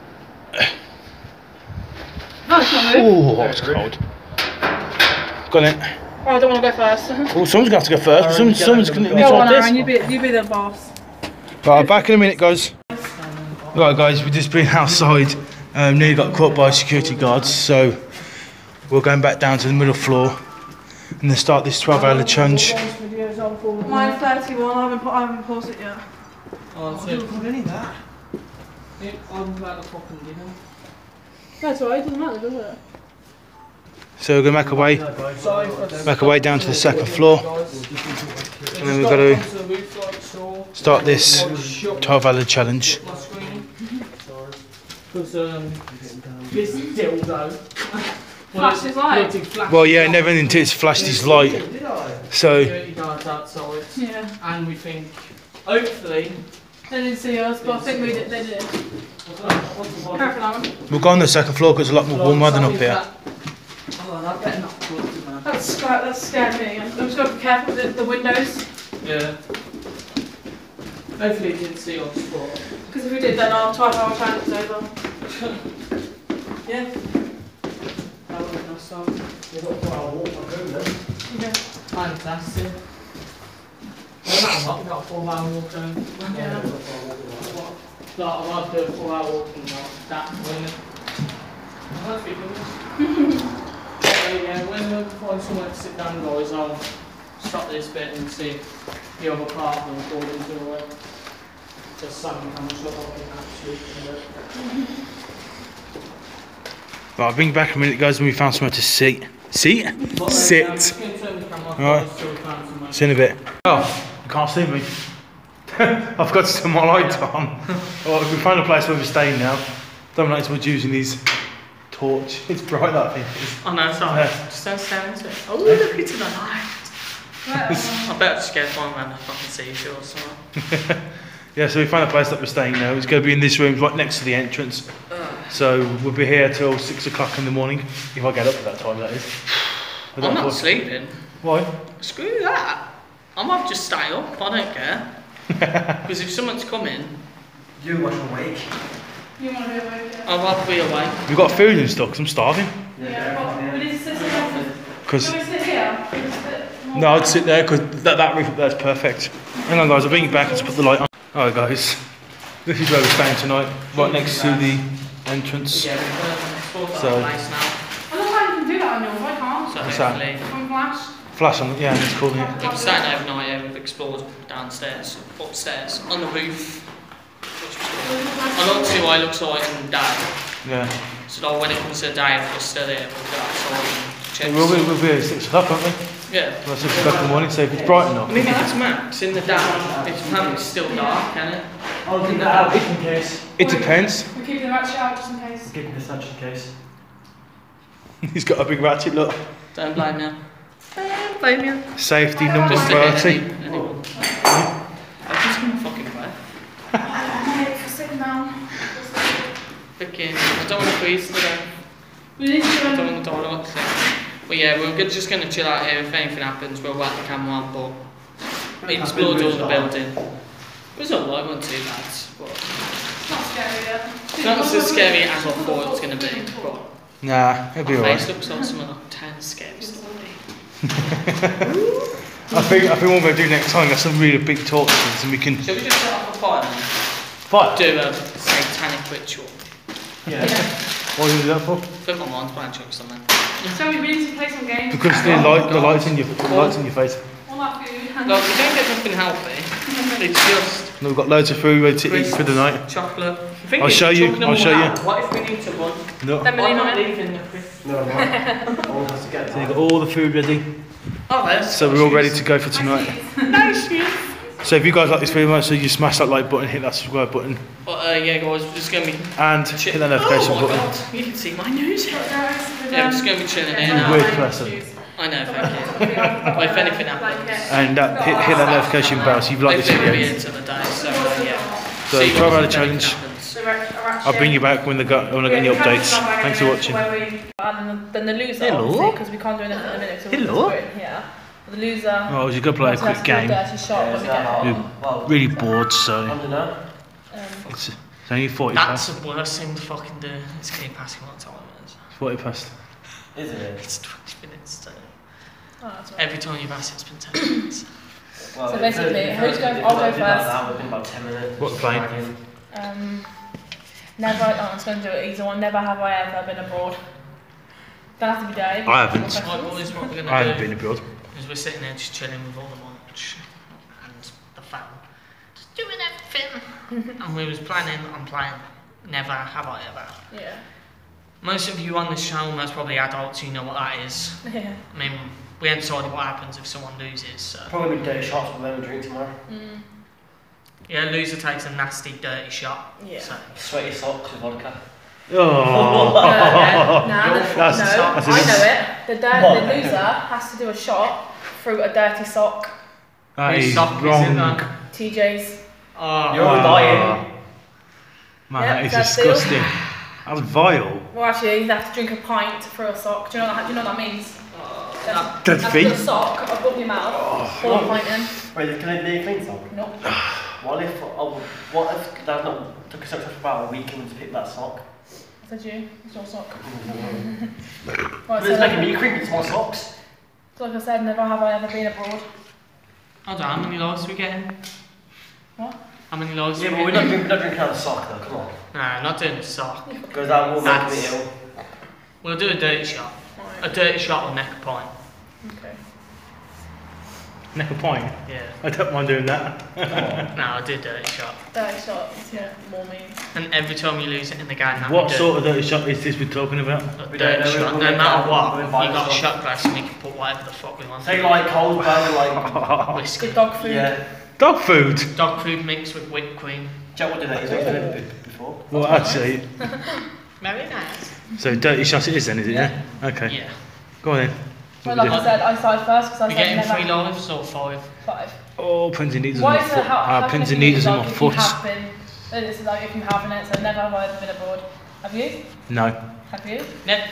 No, it's not the roof. Oh, it's cold. Go on then. Oh, I don't want to go first. Oh, someone's going to have to go first. Someone, someone's going to need to Go on, like Aaron. You this. be, you be the boss. Right, back in a minute, guys. Right, guys, we've just been outside. Um, nearly got caught by security guards, so we're going back down to the middle floor and then start this twelve hour challenge. Mine's thirty-one. I haven't, put, I haven't paused it yet. Oh, that's it. any of that. I'm about to fucking dinner. That's alright. It doesn't matter, does it? So we're going to make our way, Sorry for make our way down to the second floor, and then we've got to start this twelve hour challenge. my screen. Because um, this dildo. Flashes light. Flash Well, yeah, never until it's flashed his light. So security guards outside. Yeah. And we think, hopefully, They didn't see us, but I think we did. They did. Careful, Aaron. we'll go on the second floor because it's a lot more warmer than up here. Oh, I better not talk to man. That's scared, that's scared me. I'm just going to be careful with the, the windows. Yeah. Hopefully, he didn't see us, but. Because if we did, then our twelve hour challenge is over. Yeah. That would be nice song. Yeah. Fantastic. No matter what, we've got a four hour walk home. Yeah. Like, I'd like to do a four hour walk and not that winning. That's pretty good. So yeah, when we find somewhere to sit down, guys, I'll stop this bit and see the other part of the recording to it. Just something I'm sure I'll be absolutely. Right, I'll bring you back in a minute, guys, when we found somewhere to sit. Sit? Sit. Right. See you in a bit. Oh, you can't see me. I've got to turn my lights on. Well, we found a place where we're staying now. Don't like someone using his torch. It's bright, that thing. Oh no, sorry. Yeah. Just don't stand into it. Oh, look into the light. I better just get one around the fucking seashore or something. Yeah, so we found a place that we're staying now. It's going to be in this room right next to the entrance. So we'll be here till six o'clock in the morning. If I get up at that time, that is. I don't I'm not know. sleeping. Why? Screw that. I might just stay up, I don't care. Because if someone's coming, You want to wake? You want to be awake, yeah? I'd rather be awake. We've got food and stuff because I'm starving. Yeah, well, we need to sit here. Because Can we sit here? Can we sit more no, I'd down? sit there because that, that roof up there is perfect. Hang on, guys, I'll bring you back and just put the light on. Alright, guys, this is where we're staying tonight, right next to the entrance. Yeah, we've got to explore that So- place now. I don't know how you can do that on yours. I can't. So What's that? hopefully, From Flash. Flash on, yeah, it's cool here. we've been staying overnight here, we've explored downstairs, upstairs, on the roof. Which was cool. I like to see what it looks like in the day. Yeah. So that when it comes to the day, if we're still here, we'll go outside and check. We'll be, we'll be here at six o'clock, won't we? Yeah. Well, six o'clock in the morning, so if it's bright enough. I mean, if it's max in the day, it's apparently still dark, can it? I'll keep that out just in case. It depends. We're keeping the ratchet out just in case. Keeping this out just in case. He's got a big ratchet, look. Don't blame me. Don't blame me. Safety number Just to hit thirty. any, anyone. I'm just gonna fucking play. I'm sitting down. Fucking, I don't want to freeze today. We need to I do don't want to die like this. But yeah, we're good, just gonna chill out here. If anything happens, we'll whack the camera on. But we explored all the building. It was alright, it wasn't too bad. But not scary yet. it's not so scary as I thought it was gonna be. But Nah, it'll be my alright. face looks like something like ten scary stuff. I think I think what we're going to do next time is some really big torches and we can Shall we just set up a fire and fight. do a satanic ritual? Yeah. What do you do that for? Flip my mind's playing tricks on that. So we really need to play some games. Because the light, the lights in your, the lights in your face. All that food. Look, we don't get nothing healthy. It's just And we've got loads of food ready to eat for the night. chocolate. The thing I'll is, show you, chucking them I'll all show you. out, What if we need to run? No. Then we I'm leave not on it. leaving the fridge. No, right. All has to get So you've got all the food ready. Oh, there's So we're all ready to go for tonight. Nice, yeah. So if you guys like this video, so you smash that like button, hit that subscribe button, But uh, yeah, guys, we're just gonna be. and Chill- hit that notification oh my button. God, you can see my news here. Yeah, Yeah, we're just gonna be chilling here now. Weird person. I know, thank you. Well, if anything happens, And that, hit, hit that notification bell so you've liked this hopefully we'll be video. here till the day. So uh, yeah. So See you twelve guys hour if anything challenge. happens. The ratchet I'll bring you back when, the got, when I get any updates. Thanks for watching. And then the loser, Hello? because we can't do anything at the minute, so Hello? we're in here. The loser. Oh, you're going to play a quick game. Dirty shot when we get home. We're really bored, so I don't know. Um, it's, it's only forty That's past. the worst thing to fucking do. Is keep asking what time it is. forty past. Isn't it? It's twenty minutes. So oh, that's right. every time you've asked, it's been ten minutes. Well, So if basically, it- if who's it- going- if I'll it go did like first. That would have been about ten minutes. What plane? Dragging. Um, never, oh, I'm just going to do it easy one. Never have I ever been abroad. Don't have to be Dave. I haven't. So right, boys, what we're I gonna haven't do been abroad. is we're sitting there just chilling with all the lunch and the fam, just doing everything. And we was planning on playing Never Have I Ever. Yeah. Most of you on this channel, most probably adults, you know what that is. Yeah. I mean, we haven't decided what happens if someone loses. So. Probably dirty shots with them and drink tomorrow. Mm. Yeah, loser takes a nasty, dirty shot. Yeah. So. Sweaty socks with vodka. Oh. Uh, yeah. Nah, the, That's- no, that's a I dis- know it. The, dir- What? the loser has to do a shot through a dirty sock. That Whose is sock is it, wrong. though? T J's. Oh, You're all dying. Man, Yep, that is that's disgusting. That was vile. Well, actually, you have to drink a pint through a sock. Do you know what that, do you know what that means? that, That's That's feet. the sock above your mouth. Pour a pint in. Wait, can I do a clean sock? Nope. What if, oh, what if Dad not took us up for about a weekend to pick that sock? I said you. It's your sock. But Right, so it's making like, me creepy, it's my socks. so like I said, never have I ever been abroad. hold on, how many lives are we getting? What? How many lives Yeah, are but we we're not getting? drinking, not drinking out of the sock though, come on. Nah, not doing the sock. Because that will make me That's- ill. We'll do a dirty shot. A Right. dirty shot will neck a pint. Okay. Neck a pint. Yeah. I don't mind doing that. No, I do a dirty shot. Dirty shot. It's not more mean. And every time you lose it in the game, that What we do sort of dirty shot is this we're talking about? a We dirty don't know, shot. we'll No make matter that- what, we'll you buy got a the shot glass and we can put whatever the fuck we want. Say like cold burger, like, Whiskey. Good dog food. yeah. Dog food? Dog food mixed with whipped cream. Jack, what did that? He's never done it before. Well, actually, Very nice. so dirty shot it is then, is it? Yeah. Okay. Yeah. Go on then. So What like we I do? said, I started first because I We're said getting never three lives or five. five. Oh, pins and needles in Why my is foot. it how, how Ah, can pins it and be needles in like my if foot. you have been, uh, this is like if you haven't it, so never have I ever been abroad. Have you? No. Have you? Yep.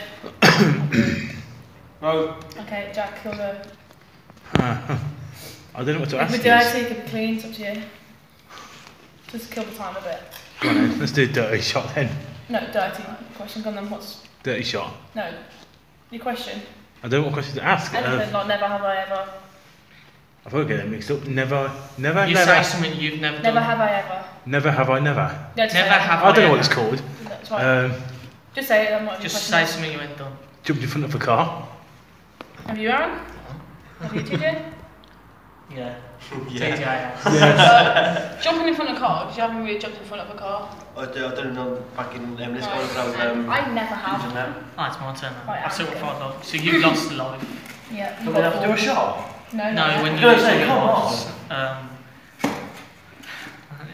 No. Okay, Jack, you'll go. I don't know what to If ask we you. do actually, it could be clean, it's up to you. Just kill the time a bit. Go on then. Let's do a dirty shot then. No, dirty question. Go on then, what's... Dirty shot. No. Your question. I don't know what question to ask. Anything Uh, like never have I ever. I've got to get them mixed up. Never, never, You never. say something you've never done. Never have I ever. Never have I never. Yeah, just Never say it. have I don't know what ever. it's called. That's right. Um, just say it, then what your Just question say is. something you ain't done. jumped in front of a car. Have you, Aaron? Have you, T J? Yeah. Yeah. yeah. Uh, jumping in front of a car, because you haven't really jumped in front of a car. I don't, I don't know, back in um, this Right. one, when I was, Um, um, I never have. internet. Oh, it's my turn now. Right, I've still got okay. five lives. So you lost a life. Yeah. But we have to do a shot. No, no. No, when I you was lose gonna say, your come lives. Um, um,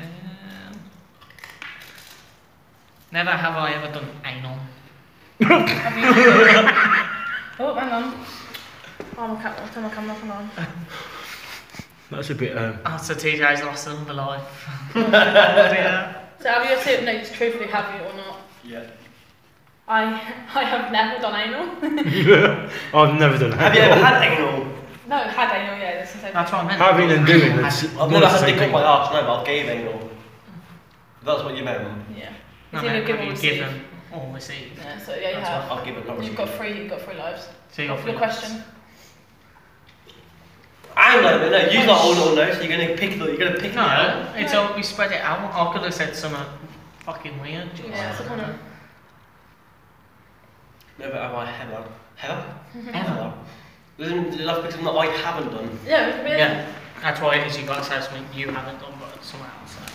never have I ever done anal. Have you? Oh, hang on. Oh, my camera, I'll turn my camera off and on. That's a bit. Um, Oh, so T J's lost another life. So have you actually, no, just truthfully, have you or not? Yeah. I I have never done anal. I've never done that. Have you ever had anal? No, had anal, yeah, that's the same That's what I meant. Having and doing, it's I've not never the had same dick up thing. my arse, no, but I've gave anal. That's what you meant. Yeah. No, It's no, either give have or you receive. given or received? Yeah, so yeah, you That's have. I've given, not You've received. got three, you've got three lives. So you got Your three question. Hang on a minute, no, use not all little notes, you're gonna pick the, you're gonna pick it No, out. it's all, we spread it out. I could have said something fucking weird. Just Yeah, so kind of. Never have I ever, ever, ever. Doesn't that's because something that I haven't done. Yeah, it's weird. Yeah, that's why it is you got to say something you haven't done, but someone else has.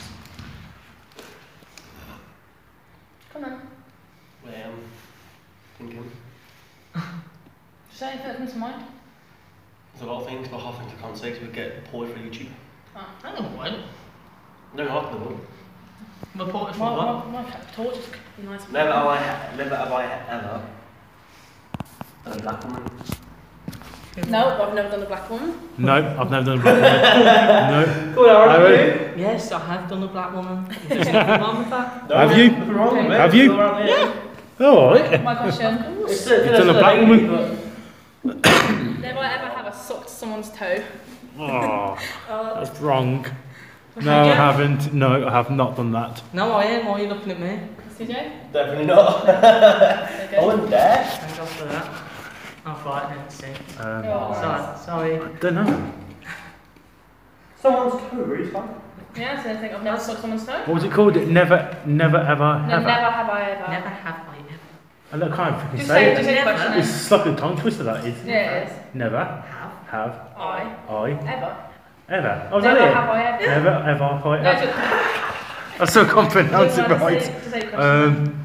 Come on. Wait, I'm thinking. Just say anything that comes to mind. There's a lot of things, but half things I can't say because we get pulled for YouTube. Oh. I don't know what. No, half of them. Report it for My, what? my, my torch is nice. Never have I, never have I ever done a black woman. No, I've never done the black woman. No, I've never done a black woman. No. Cool, Aaron, Aaron? you? Yes, I have done a black woman. There's nothing wrong with that. No, Have you? nothing wrong with it. Have you? Go around here. Oh, alright. My question. It's You've done a black woman? Never ever have I sucked someone's toe. Oh, Uh, that's wrong. No, I haven't. No, I have not done that. No, I am. Why are you looking at me? C J? Definitely not. There you I go. wouldn't dare. Thank God for that. I'm frightened, see. Um, Oh, Sorry, sorry. don't know. Someone's toe, really fun. Yeah, so I think I've never sucked someone's toe. What was it called? Never, never, ever, No, ever. never have I ever. Never have I ever. I don't- can't freaking Just say say, it. just say the Never. question It's then. like a tongue twister, that is. Yeah, it is. Never Have. have I. I Ever. ever. Oh, is Never that it? have I ever. Never ever have I No, ever. just, I still can't pronounce it just say- right. just say the question. Um,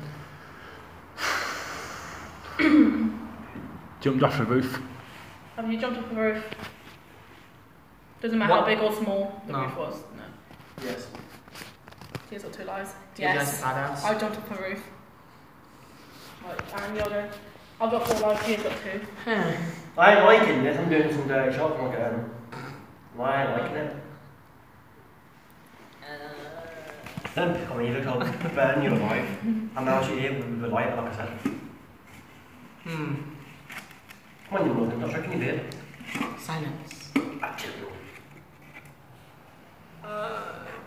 jumped off the roof. Have you jumped off the roof? Doesn't matter how What? big or small the No. roof was. No. Yes. Here's or two lies. You guys Yes. are badass. I jumped off the roof. Right, Aaron, you're going. I've got four lies, he's got two. I ain't liking this. I'm doing some dirty shots when I get home. I ain't liking it. Don't pick on me, look, I'll burn you alive. And now you here with the light, like I said. Hmm. Come on, you Morgan, I'll reckon you did. Silence. Actually. Uh,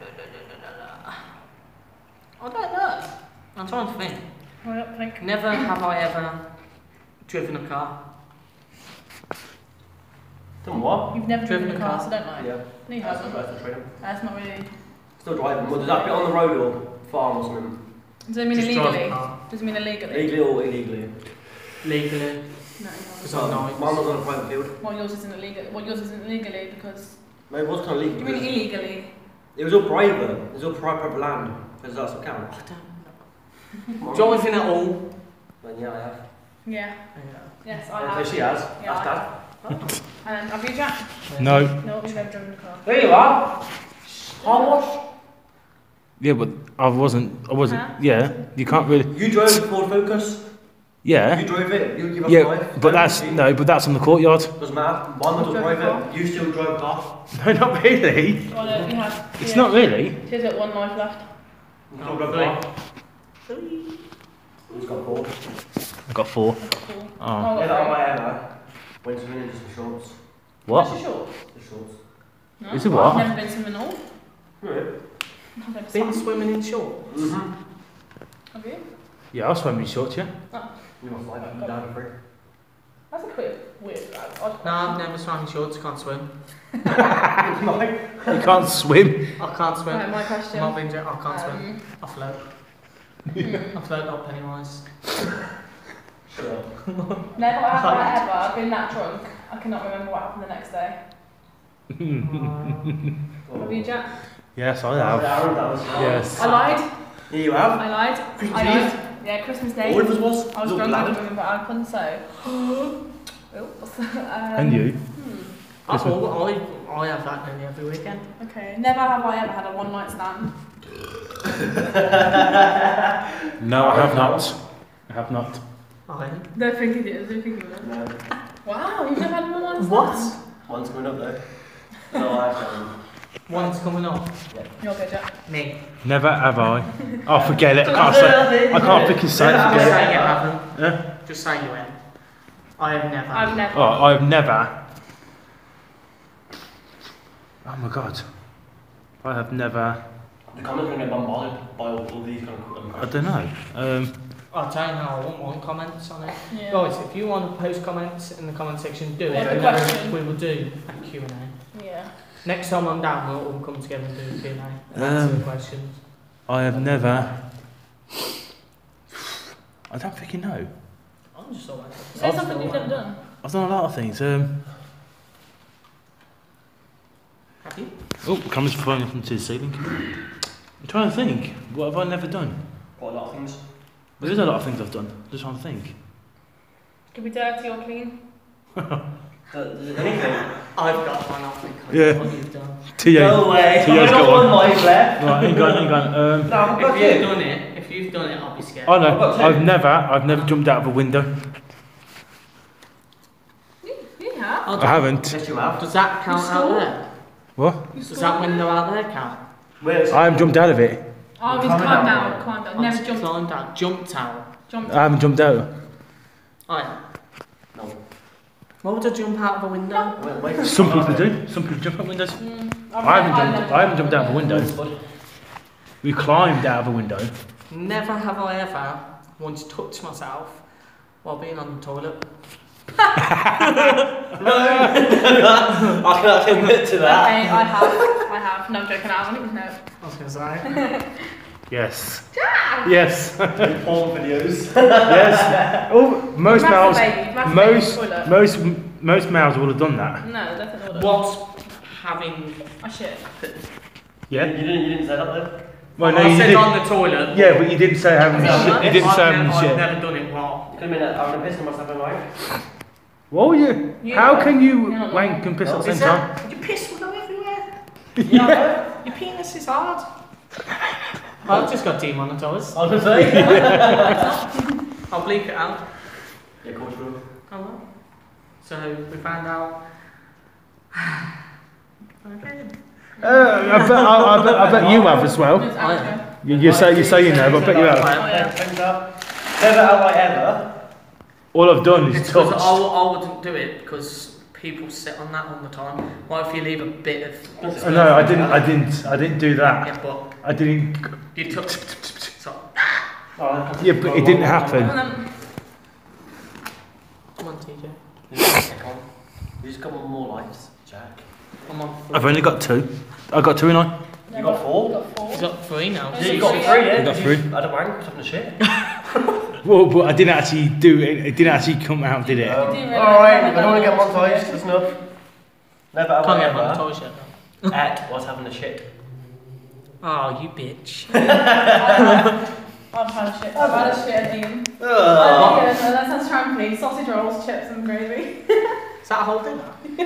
I don't know. I'm trying to think. Hurry up, think. Never have I ever driven a car. Done what? You've never driven, Driven a a car, car. so don't lie. Yeah. No, you That's haven't. the first training. That's not really. Still driving. Well, does that bit on the road or farm or something? Does it mean Just drive a illegally? car. Does it mean illegally? Legally or illegally? Legally. No, It's no. not Mine nice. was on a private field. Well, yours isn't illegal. Well, yours isn't illegally because. No, it was kind of legal. Do you mean because illegally? It was all private. It was all private land. Does that still count? I don't Come on. know. Driving at all. Then yeah, I have. Yeah. Yeah. Yes, I Okay, have. she has. Yeah, That's I dad. And have you, Jack? No. No, you've never driven a car. There you are. Car wash. Yeah, but I wasn't. I wasn't. Huh? Yeah, you can't really. You drove the Ford Focus. Yeah. You drove it. You give us Yeah, five. but that's no, but that's on the courtyard. Doesn't matter. Mine was all Drove a private. You still drove a car. No, not really. Oh no, you have. It's yeah. not really. She's got one life left. You still drove a car. Who's got four? I got four. Cool. Oh. Yeah, that my ever. Went swimming in just some shorts. What? What's your shorts? Just shorts. No. Is it what? I've never been swimming all. Really? I've never Been swum. swimming in shorts. Mm-hmm. Have you? Yeah, I'll swim in shorts. Yeah. You must like that. Down and free. That's a quick weird. Odd No, I've never swam in shorts. Can't swim. You can't swim. I can't swim. Right, my I'm question. not being joke- I can't swim. Um, I float. hmm. I float like Pennywise. Shut up. Never have I ever been that drunk. I cannot remember what happened the next day. Have you, Jack? Yes, I have. Aaron, that was- Yes. I lied. Yeah, you have. I lied. I lied. Yeah, Christmas Day. All of us was. I was all drunk, I bladdered. don't remember what happened, so. Oops. um, And you? Hmm. I, I, I have that nearly every weekend. Okay. Never have I ever had a one night stand. No, I have not. I have not. I Don't think it is. Don't think it is. No. Wow, you've never had a one night stand? What? One's coming up though. No, I haven't. One's coming up. You're good, Jack. Me. Never have I. Oh, forget it. I can't say. I can't pick his side. Just Forget say it. you haven't. Yeah? Just say you have. I have never. I've never. Oh, I've never. Oh my god. I have never. The comments are going to get bombarded by all, all these kind of I don't know. Um, I'll tell you now, I want one comments on it. Yeah. Guys, if you want to post comments in the comment section, do it. What a And then question. we will do a Q and A. Yeah. Next time I'm down, we'll all come together and do a Q and A. And answer Um, the questions. I have never. I don't freaking know. I'm just always. Say something you've never done. I've done a lot of things. Um, Have you? oh, cameras flying up into the ceiling. I'm trying to think. What have I never done? Quite a lot of things. There is a lot of things I've done. Just trying to think. Could be dirty or clean. Does it anything? I've got one, I think. I Yeah. know what you've done. T A. No way. T A's I've got got one. one life left. Right, hang on, hang on. Um, No, I've got If you've you. done it, if you've done it, I'll be scared. I I've know. got two. I've never. I've never jumped out of a window. You, you have. I haven't. Yes, you have. Does that count out there? What? Does that window out there count? Where's I haven't jumped out of it. Oh, he's Climbing climbed out. out, climbed out. Never jumped. Climbed out. Jumped out. Jumped. I haven't jumped out. Oh yeah. No. Why would I jump out of a window? Wait, wait. Some people do. Some people jump out windows. Mm, I haven't jumped. never I haven't jumped out of a window. We climbed out of a window. Never have I ever once touched myself while being on the toilet. I cannot admit to that. Okay, I have. I have. No, I'm joking. I haven't. No. I was gonna say. Yes. Yes. Porn videos. Yes. Oh, most males. Masturbating, masturbating Most. toilet. Most. Most males would have done that. No, definitely not. What's having? Oh shit. Yeah. You didn't. You didn't say that though. Well, no, I you said did. on the toilet. Yeah, but you didn't say having I've shit. done You didn't I've say never, having I've shit. never done it well. Could have been having a piss on myself and wank. What were you? You How are. can you You're not wank and piss at the same Is time? that, your piss will go everywhere. Yeah. Your penis is hard. I've just got demonetised. I was gonna say. I'll bleep it out. Yeah, cool, true. Oh well. So we found out. Okay. Uh, I, bet, I, I, bet, I bet you have as well. It's Oh, out yeah. there. You, you say you say you know, but I bet you have. Oh, yeah. Never have I ever. All I've done is It's because I, touch. w- I wouldn't do it because people sit on that all the time. What if you leave a bit of? Oh, no, I didn't. I didn't. I didn't do that. Yeah, but I didn't. you took. So, Oh, Yeah, but it didn't happen. And then- come on, T J. You just got one more lives, Jack. I'm on. I've only got two. I got two, and I. You got four? You got four. He's got three now. Yeah, you got three, yeah? You got three. I don't wank, because I'm the shit. Well, but I didn't actually do it. It didn't actually come out, did it? Um, didn't Alright, realise I don't want to get that. monetized, that's enough. Never have Can't I get on the ever toy shit. at was having a shit. Oh, you bitch. I've had a shit. I've had a shit at Dean. Ugh. Oh, yeah, no, that sounds trampy. Sausage rolls, chips, and gravy. Is that a whole dinner?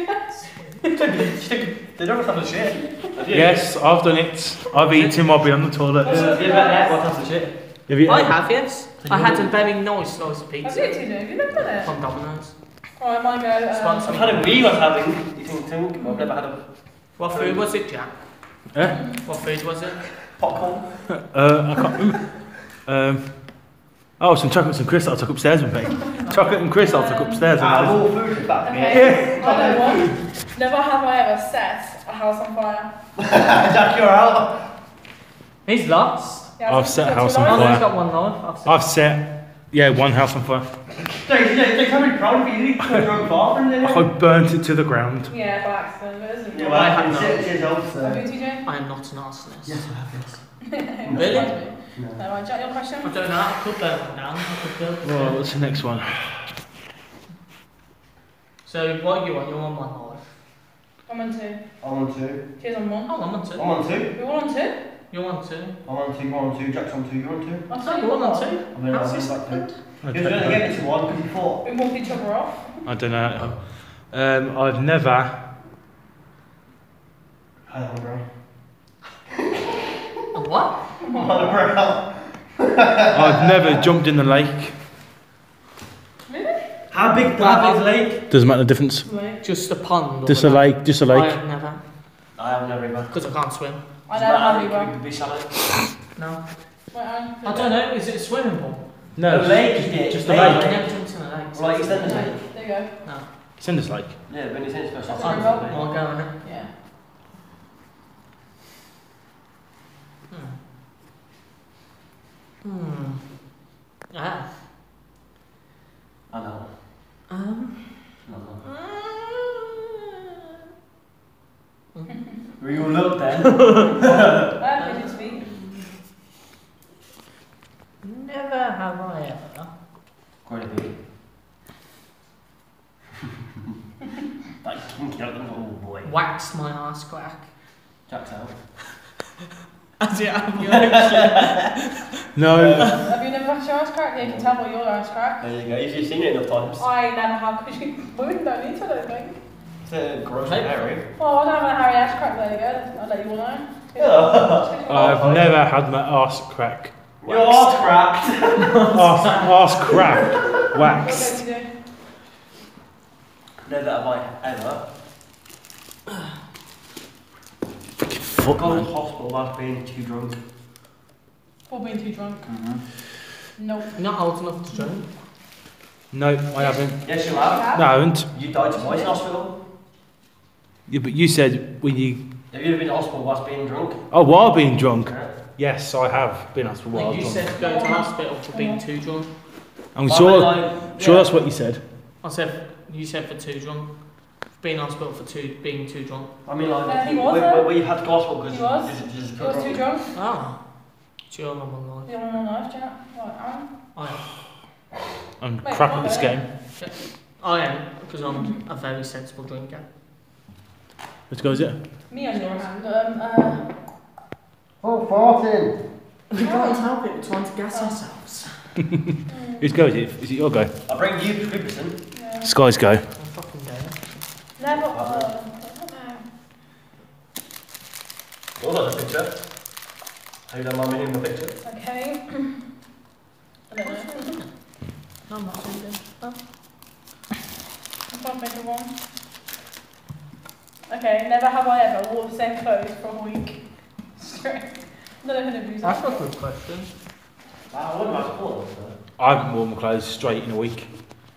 They don't have a shit. Yes, I've done it. I've eaten while being on the toilet. Yeah, but yeah, what has a shit? Have you? I have, yes. I had a very nice slice of Have you, pizza T J? Have you never done it? from Domino's. Alright, mine go. Sponsor Um, I've had a wee was having, you think, think, but I've never had a What food was it, Jack? Eh? What food was it? popcorn. Uh, I can't. Um. Oh, some chocolates and crisps I took upstairs with me. Chocolate and crisps I took upstairs Out of with me. all food is back here. okay, I know one. Never have I ever set a house on fire. Jack, you're out. He's lost. Yeah, I've set a got house two on I've lives. only fire. got one life. I've said. I've set. Yeah, one house on fire. Jake, Jake, Jake, I'm really proud of you. You didn't your own bathroom, didn't I you? burnt it to the ground. Yeah, by accident, but isn't it? Yeah, well, I I haven't have said not. it yourself, Have so. you, T J? I am not an arsonist. Yes, I have, yes. Really? No, right, Jack, your question? I don't know. I could burn one down. I could build it. Well, what's the next one? So what are you on? You're on one life. I'm on two. I'm on two. Cheers on one. Oh, I'm on two. I'm on two. You're all on two? You're on two. I'm on two, you're on two, Jack's on two, you're on two. I'm So you're on two. I'm in How's I'm this in back two. happened? I He don't was going to know. get me to one because he thought. We walk each other off. I don't know. Um, I've never. Alhambra. A what? Alhambra. I've never jumped in the lake. Really? How big how big is the lake? Doesn't make a difference. Wait. Just a pond. or Just a whatever. lake. Just a I lake. have never. I have never even. Because I can't swim. I don't have you, bro. Could be shallow. No. Wait, Aaron. I don't know. Is it a swimming pool? No, A lake, is it? just a Lake. I lake. never jumped in a lake. so- Like extended There lake. you go. No. It's in this lake. Yeah, when you say it's supposed That's to a be. river. I'll go in it. Yeah. Hmm. Hmm. Ah. I know. Um. No, no. mm. Were you look then? I have pigeon's feet. Never have I ever. Quite a bit. Like kinky like them, oh boy. Waxed my ass crack. Jack's out. As it have you actually? No. Have you never had your ass crack? Yeah, you can tell by your ass crack. There you go, you've seen it enough times. I never have because you women don't need to, I don't think. It's a gross Maybe. area. Well, I don't have a Harry ass crack, there you go. I'll let you all know. Yeah. I've never had my arse crack. Your arse cracked. Arse, arse crack. What Waxed. do you do? Never have I ever Fucking fuck, gone to man. hospital whilst being too drunk. Or being too drunk. Nope. Not old enough to drink. No, I haven't. Yes, you have. No, I haven't. You died twice in hospital. Yeah, but you said when you. Have you ever been to hospital whilst being drunk? Oh, while being drunk. Yeah. Yes, I have been asked for I while think you drunk. said go to hospital for being too drunk. I'm I sure. mean, like, Sure, yeah. that's what you said. I said, you said for too drunk. Being in hospital for too, being too drunk. I mean, like, Yeah, he was where, there. where, where you had to go to hospital because He was. you just, You was too drunk? Ah. It's your number one You want my knife, Jack? What, Aaron? I am. I'm Wait, crap at what? this game. I am, because I'm a very sensible drinker. Let's go, is it? Me on your hand. Um, uh, Oh, farting! We can't help it, we're trying to gas ourselves. Whose go is it? Is it your go? I bring you fifty percent. yeah. Sky's go. I'm fucking dead. Never. Uh, Oh, that's a picture. Have you done my mini in the picture? okay. I don't know. No, I'm not drinking. Oh. I can't make it wrong. Okay, never have I ever wore the same clothes for a week straight. I don't know who to use That's that. a good question. Ah, what am I supporting? I haven't worn my clothes straight in a week.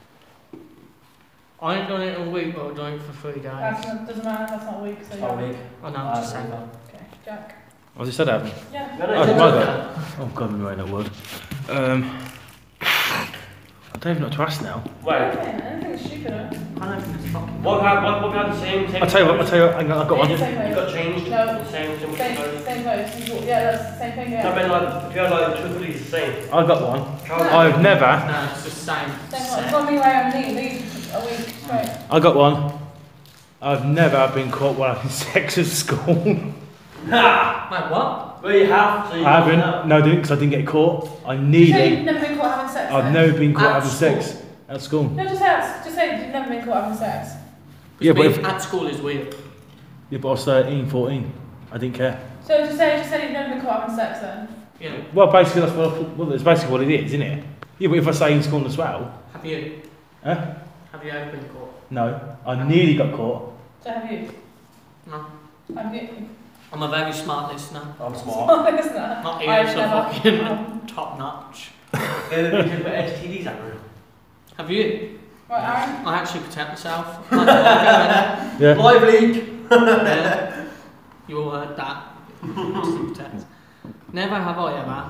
I ain't done it in a week, but I've done it for three days. That's not, doesn't matter, that's not a week, so It's yeah. not a week. I know, I'm just saying. Okay, Jack. I just said I haven't. Yeah. No, no, Oh, it's it's my not. go. Oh, God, I'm writing that word. Um, I don't even know what to ask now. Wait, Anything, anything stupid, huh? I don't think it's fucking. what have what, what have the same, same I'll tell you what, I'll tell you what, hang on, I've got one. Same You clothes. got changed? No. Same, same, Same, clothes. same clothes. You wore- Yeah, that's the same thing, No, yeah. I mean, like, if you had like two hoodies the same. I've got one. Trousers. I've never, No, it's the same. Same one. It's not me wearing these, these a week straight. I got one. I've never been caught while having sex at school. Ha! Wait, what? Well, you have, so you I can- haven't. No, I didn't, because I didn't get caught. I So needed. you've never been caught having sex I've then? never been caught At having school? sex at school. No, just say, that's- just say you've never been caught having sex. Yeah, but Being if, at school is weird. yeah, but I was thirteen, fourteen. I didn't care. So just say, just say you've never been caught having sex then. Yeah. Well, basically, that's what. Well, that's basically what it is, isn't it? Yeah, but if I say in school as well, Have you? huh? Have you ever been caught? No, I nearly got caught. So have you? No. Have you? I'm a very smart listener. I'm smart. Oh, isn't that? Not I've ears never- are fucking um, top notch. They're the people with S T Ds, Aaron. Have you? Right, Aaron? I actually protect myself. I don't Yeah. Live leak! know. Yeah. You all heard that. Actually protect. Never have I ever.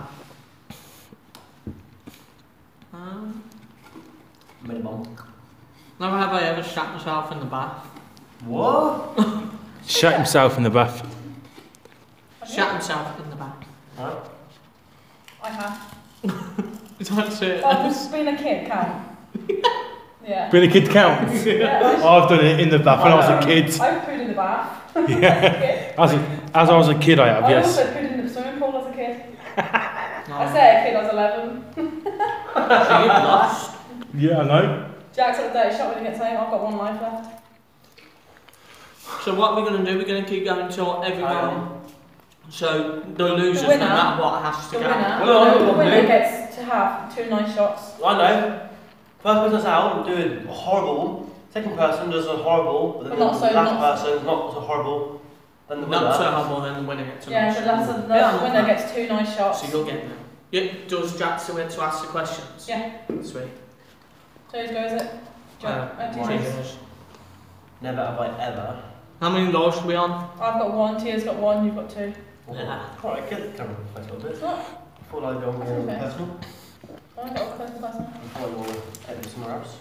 Um, Minimum. never have I ever shat myself in the bath. What? Shut himself in the bath. Have you? Shat himself in the bath. Huh? I have. That's it. Oh, just being a kid count. Yeah. Being a kid counts. Yeah, I've done it in the bath when I was a kid. I, I've pooed in the bath. Yeah. As, a, as I was a kid, I have, I yes. also pooed in the swimming pool as a kid. No. I say a kid, I was eleven. So you lost. Yeah, I know. Jack's at the day, shot when he gets home. I've got one life left. So what we're going to do, we're going to keep going until everyone... So the losers, no winner- matter what, has The to winner, go. Well, I'm the not winner doing- gets to have two nice shots. I know. First person's out, doing horrible. Second person does a horrible, but then But not the so- last not- person is not so horrible. Then the winner. Not so humble, then the winner gets a Yeah, nice so shot. that's a, the Yeah, I'm winner up gets two nice shots. So you'll get them. Yeah, does Jack still get to ask the questions? Yeah. Sweet. So whose go is it? Jack. Uh, Uh, mine. Tia's. Cheers. Never have I ever. How many lives are we on? I've got one, Tia's got one, you've got two. Yeah. Alright, get the camera close a little bit. It's not. I thought I'd go more Okay. personal. I've got a close person. I thought I'd go take them somewhere else.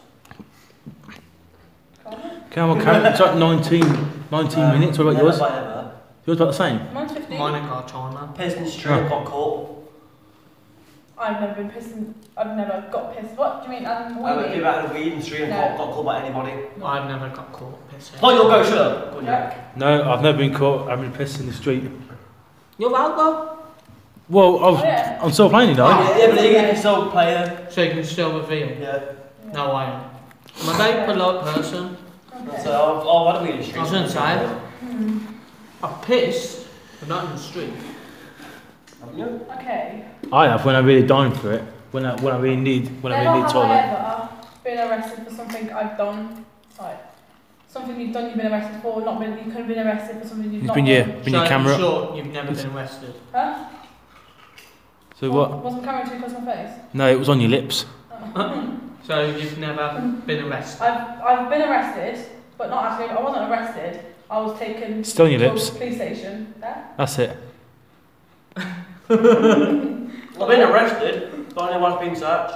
Come on, Karen. It's like nineteen, nineteen Um, minutes. What about never yours? have I ever. Yours about the same? Mine's fifteen. Mine ain't got a timer. Pissed in the street and got caught. I've never been pissed in, I've never got pissed. What do you mean? I'm I went waiting. to out a weed in the street and No. got, got caught by anybody. I've never got caught pissing. Oh, you'll go, shut up. Go on, Jack. Jack? No, I've never been caught having piss in the street. You're out though? Well, Oh I've, yeah. I'm still playing, you know. Yeah, yeah, but you can still play it. So you can still reveal? Yeah. No, I am. I'm a very polite person. Okay. So, oh, oh, why don't we in the street? I was gonna say. Hmm. I've pissed, but not in the street. Haven't you? Okay. I have when I really dying for it. When I when I really need when I Never really need have toilet. I ever been arrested for something I've done. Like, something you've done, you've been arrested for, not been, you could have been arrested for something you've You've not been done. your, been your So camera in up. short, you've never been arrested. Huh? So what? Wasn't camera too close to my face? No, it was on your lips. So you've never been arrested. I've, I've been arrested, but not actually, I wasn't arrested. I was taken Still on your to lips. a police station. Yeah? That's it. I've been arrested, but I only once been searched.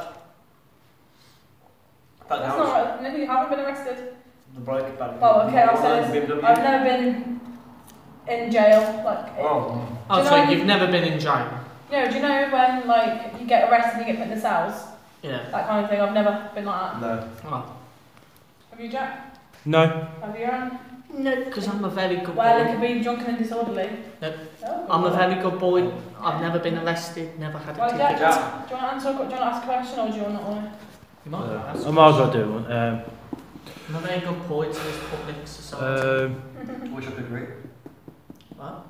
That That's counts. not right. No, you haven't been arrested. The bloke back. Oh, okay, I'll say B M this. W. I've never been in jail, like, Oh. Oh, Do you so know- you've never been in jail? you know, do you know when, like, you get arrested and you get put in the cells? Yeah. That kind of thing. I've never been like that. No. Oh. Have you, Jack? No. Have you, Aaron? No, because I'm a very good Well, it boy. could be drunken and disorderly. Nope. No? I'm a very good boy. I've never been arrested, never had a Well, ticket. Jack, do you want to answer? a que- Do you want to ask a question, or do you not want to? You might not ask. I might as well do one. Um, I'm a very good boy to this public society. um, Wish I could agree. What?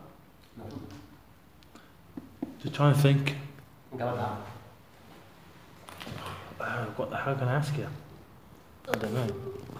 just trying to think. Go with that. Uh, what the hell can I ask you? I don't know.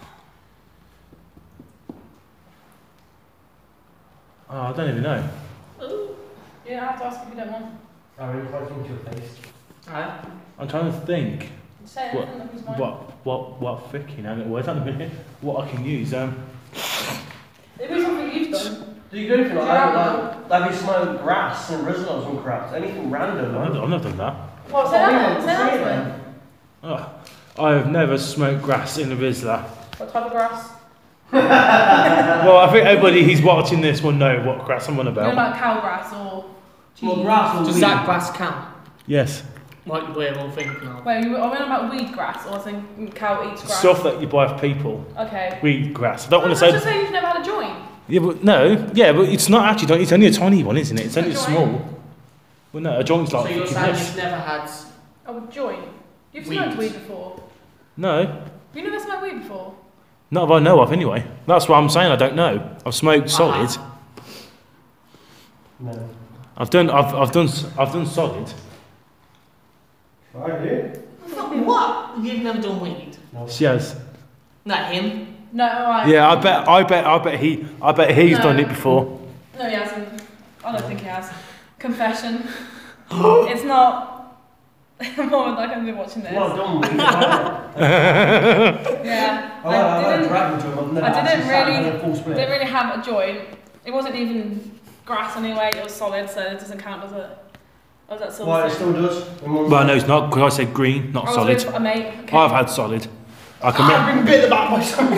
Oh, I don't even know. You don't have to ask if you don't want. Aaron, if I come to your face. Huh? I'm trying to think. Say What- anything that comes to mind. What, what, what freaking hell? Wait a minute. What I can use? Um, It'd be something you've done. Do you do anything like Yeah. that? Like, have you smoked grass and Rizlos and crap? Anything random? I've not, I've not done that. Well, say that. Say that to me. Oh, I have never smoked grass in a Rizzler. What type of grass? Well, I think everybody who's watching this will know what grass I'm on You know, about. like cow grass or cheese. Well, grass or Does weed? that grass count? Yes. What we're all thinking of? Wait, you, are we on about weed grass or saying cow eats grass? Stuff that you buy for people. Okay. Weed grass. I don't want to Let's just say. say you've never had a joint. Yeah, but no. Yeah, but it's not actually. It's only a tiny one, isn't it? It's only A joint? small. Well, no, a joint's So like. you're fucking saying this. you've never had... A joint. You've Weed. smoked weed before. No. You never smoked weed before. Not that I know of, anyway. That's what I'm saying. I don't know. I've smoked solid. Ah. No. I've done. I've. I've done. s- I've done solid. I do. What? You've never done weed? She has. Not him. No, alright. Yeah, I bet. I bet. I bet he. I bet he's No. done it before. No, he hasn't. I don't think he has. Confession. It's not. Mom, I can be watching this. Well done, weed. I Yeah. like that I didn't, dragon to him. I've never I didn't actually sat really- and had a full split. didn't really have a joint. It wasn't even grass anyway. It was solid, so it doesn't count, does it? Or was that still Why, the it same? still does. When one's- Well, no, it's not. Because I said green, not I was solid. with a mate. Okay. I've had solid. I can. I've been bitten about by someone.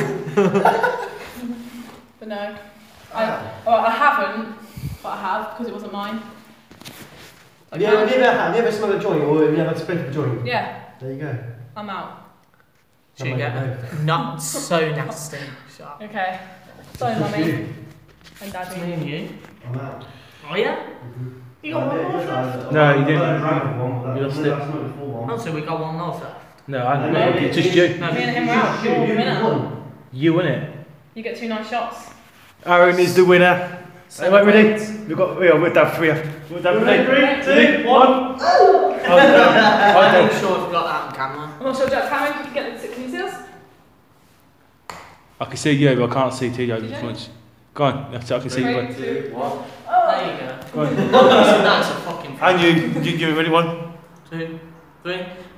But no. I, well, I haven't, but I have, because it wasn't mine. Have you ever, have you ever, have you ever smoked a joint or have you ever split a joint? Yeah, There you go. I'm out. So you get not so nasty. Shut up. Okay. Sorry, mummy and Me daddy. and you. I'm out. Oh yeah? You got one more left? No, you didn't. You You lost it. Oh, so we got one more left. No, I no, it's just you. No, Me and him are out. You're the winner. You win it. You get two nice shots. Aaron is the winner. Hey, wait, ready? We've got. Yeah, we're done three. We're done ready. Three, two, one. Oh, no. I I'm don't. sure if we got that on camera. I'm not sure, Jack. How many you get the? Can you see us? I can see you, but I can't see T J Did as you? much. Go on. That's, I can see you. Three, two, one. There you go. Go on. So that's a fucking... And you, you, you ready? One. Two, three.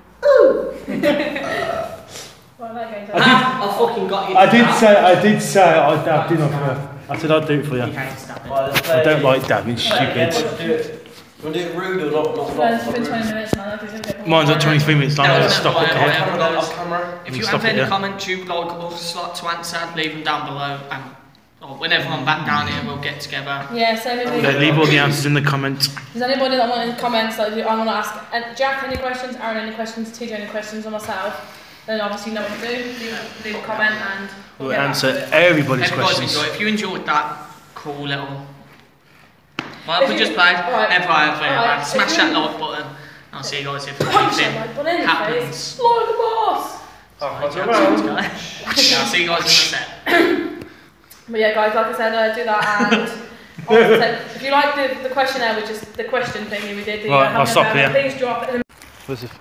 Well, there you go, I Jack. Ah, I fucking got you. I to did that. say. I did say. I, I did not. I said I'd do it for You you. can't stop it. I don't like dabbing. It's Yeah, stupid. do it. You want to do it rude or not? not, No, not, it's not been rude? twenty minutes now. I think it's a bit more. Mine's at twenty-three minutes long. That I'll was stop never it. why Here. I- Camera, got off camera. If you Stop have it, any yeah. comments you'd like us like to answer, leave them down below. And or whenever I'm back down here, we'll get together. Yeah, so maybe. Yeah, leave all the answers in the comments. Does anybody that want in comments, like, I want to ask uh, Jack any questions, Aaron any questions, T J any questions, or myself, then obviously you know what to do. Leave, leave a comment and we'll, We'll get back answer to it. everybody's Everybody's questions. enjoyed. If you enjoyed that cool little, well, If we you- just played. alright, Never have alright, uh, Smash if that you- like button. I'll see you guys if Punch anything him, like, one in the happens. face, like a boss. Yeah, I'll see you guys in a set. But yeah, guys, like I said, uh, do that and. also said, if you like the, the questionnaire, which is the question thingy we did, the, uh, Right, how I'll many stop about, here. please drop it in Where's it?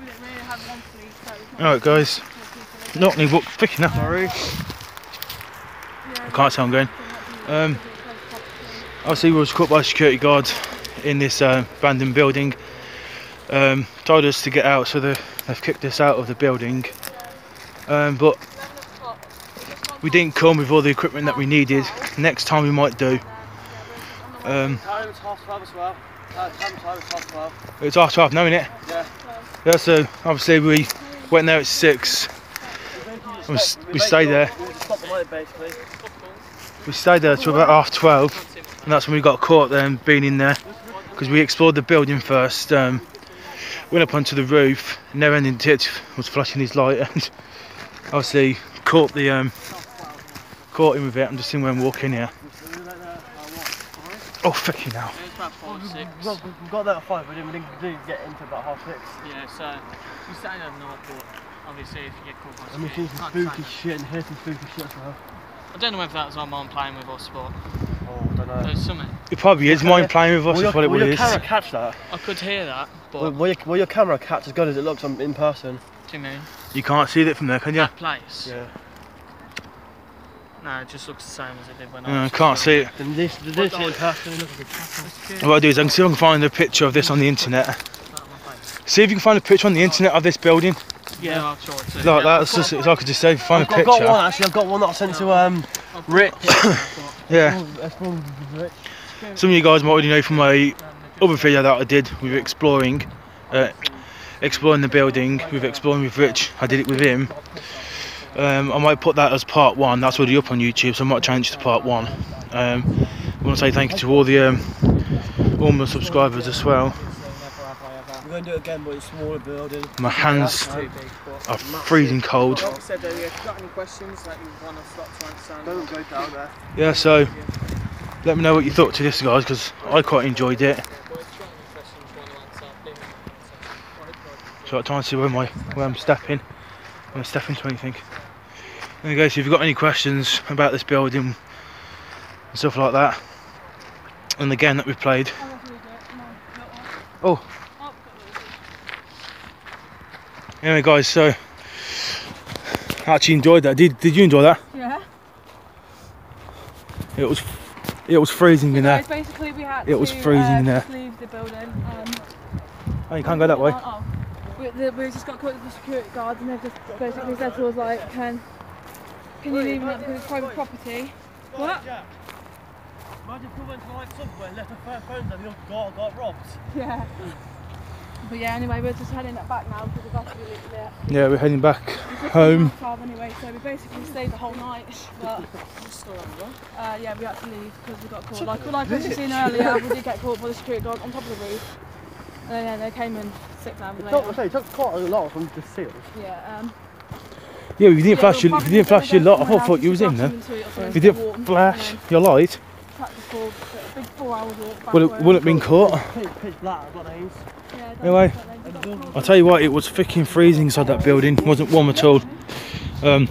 Alright guys, not any book picking up. Sorry. I can't say I'm going. Um, obviously we was caught by security guards in this uh, abandoned building. Um, told us to get out, so they've kicked us out of the building. Um, but we didn't come with all the equipment that we needed. Next time we might do. Um, Time was half twelve as well. Uh, time was half twelve. it's half twelve now, innit? Yeah. Yeah, so obviously we went there at six. We, we stayed there. We just stopped the light basically. We stayed there till about half twelve, and that's when we got caught then being in there, because we explored the building first. Um, went up onto the roof, never-ending tit was flashing his light, and obviously caught the um, caught him with it. I'm just seeing when I'm walking here. Oh, fucking hell! It was about five, six. Well, we got there at five, but we didn't, we didn't get into about half six. Yeah, so we stayed overnight, but obviously if you get caught by And we security, see some you can't spooky say shit and hear some spooky shit as well. that. I don't know whether that was our mum playing with us, but Oh, I don't know. there's something. It probably is mine playing with us. Will That's your, what it will your is. camera catch that? I could hear that, but Will, will, your, will your camera catch as good as it looks on, in person? what do you mean? You can't see it from there, can you? That place? Yeah. No, it just looks the same as it did when I No, I was can't see it. Then this, this in person it looks like a castle. What I do is I can see if I can find a picture of this on the internet. See if you can find a picture on the internet of this building. Yeah, I'll try to. Like that. It's just, it's like I could just say, find a I've got, I've got picture. one actually, I've got one that I sent to um, Rich. Yeah. Oh, that's probably Rich. Some of you guys might already know from my other video that I did with exploring, uh, exploring the building, with exploring with Rich. I did it with him. Um, I might put that as part one. That's already up on YouTube, so I might change to part one. Um, I want to say thank you to all the um, all my subscribers as well. We're going to do it again, but it's a smaller building. My hands Too big, but are freezing cold. like I said earlier, if you've got any questions that you want to stop to understand, Don't go down there. Yeah, so let me know what you thought to this, guys, because I quite enjoyed it. So I'm trying to see where my where I'm stepping. When I'm stepping to anything. Anyway, so if you've got any questions about this building and stuff like that, and the game that we played. Oh. Anyway, guys, so I actually enjoyed that. Did Did you enjoy that? Yeah. It was it was freezing in there. Guys, basically we had It to was freezing uh, in there. just leave the building. Um, Oh, you can't go that way. Oh, we, the, we just got caught with the security guards, and they've just basically said to us like, can can you leave that because it's private property? What? Imagine if we went to like Subway and left our phones and we all got, got robbed. Yeah. But yeah, anyway, we're just heading back now because we've actually lived there. Yeah, we're heading back It's just home. half twelve anyway, so we basically stayed the whole night. But uh, yeah, we had to leave because we got caught. Like, like we seen earlier, we did get caught by the security guard on top of the roof. And then they came and six hours It took, later. say, it took quite a lot from the seals. Yeah. Um, Yeah, you didn't yeah, flash we your, were you didn't flash your probably lot. I gonna thought, go thought you was in somewhere there. else to get warm, You to didn't get warm, flash and then your light. tracked the four, a big four hour walk back Would it home. would it been caught? Pitch, pitch black, I've got names. Yeah, don't Anyway. forget then, we got caught. I'll tell you what, it was freaking freezing inside that building. It wasn't warm at all. Um,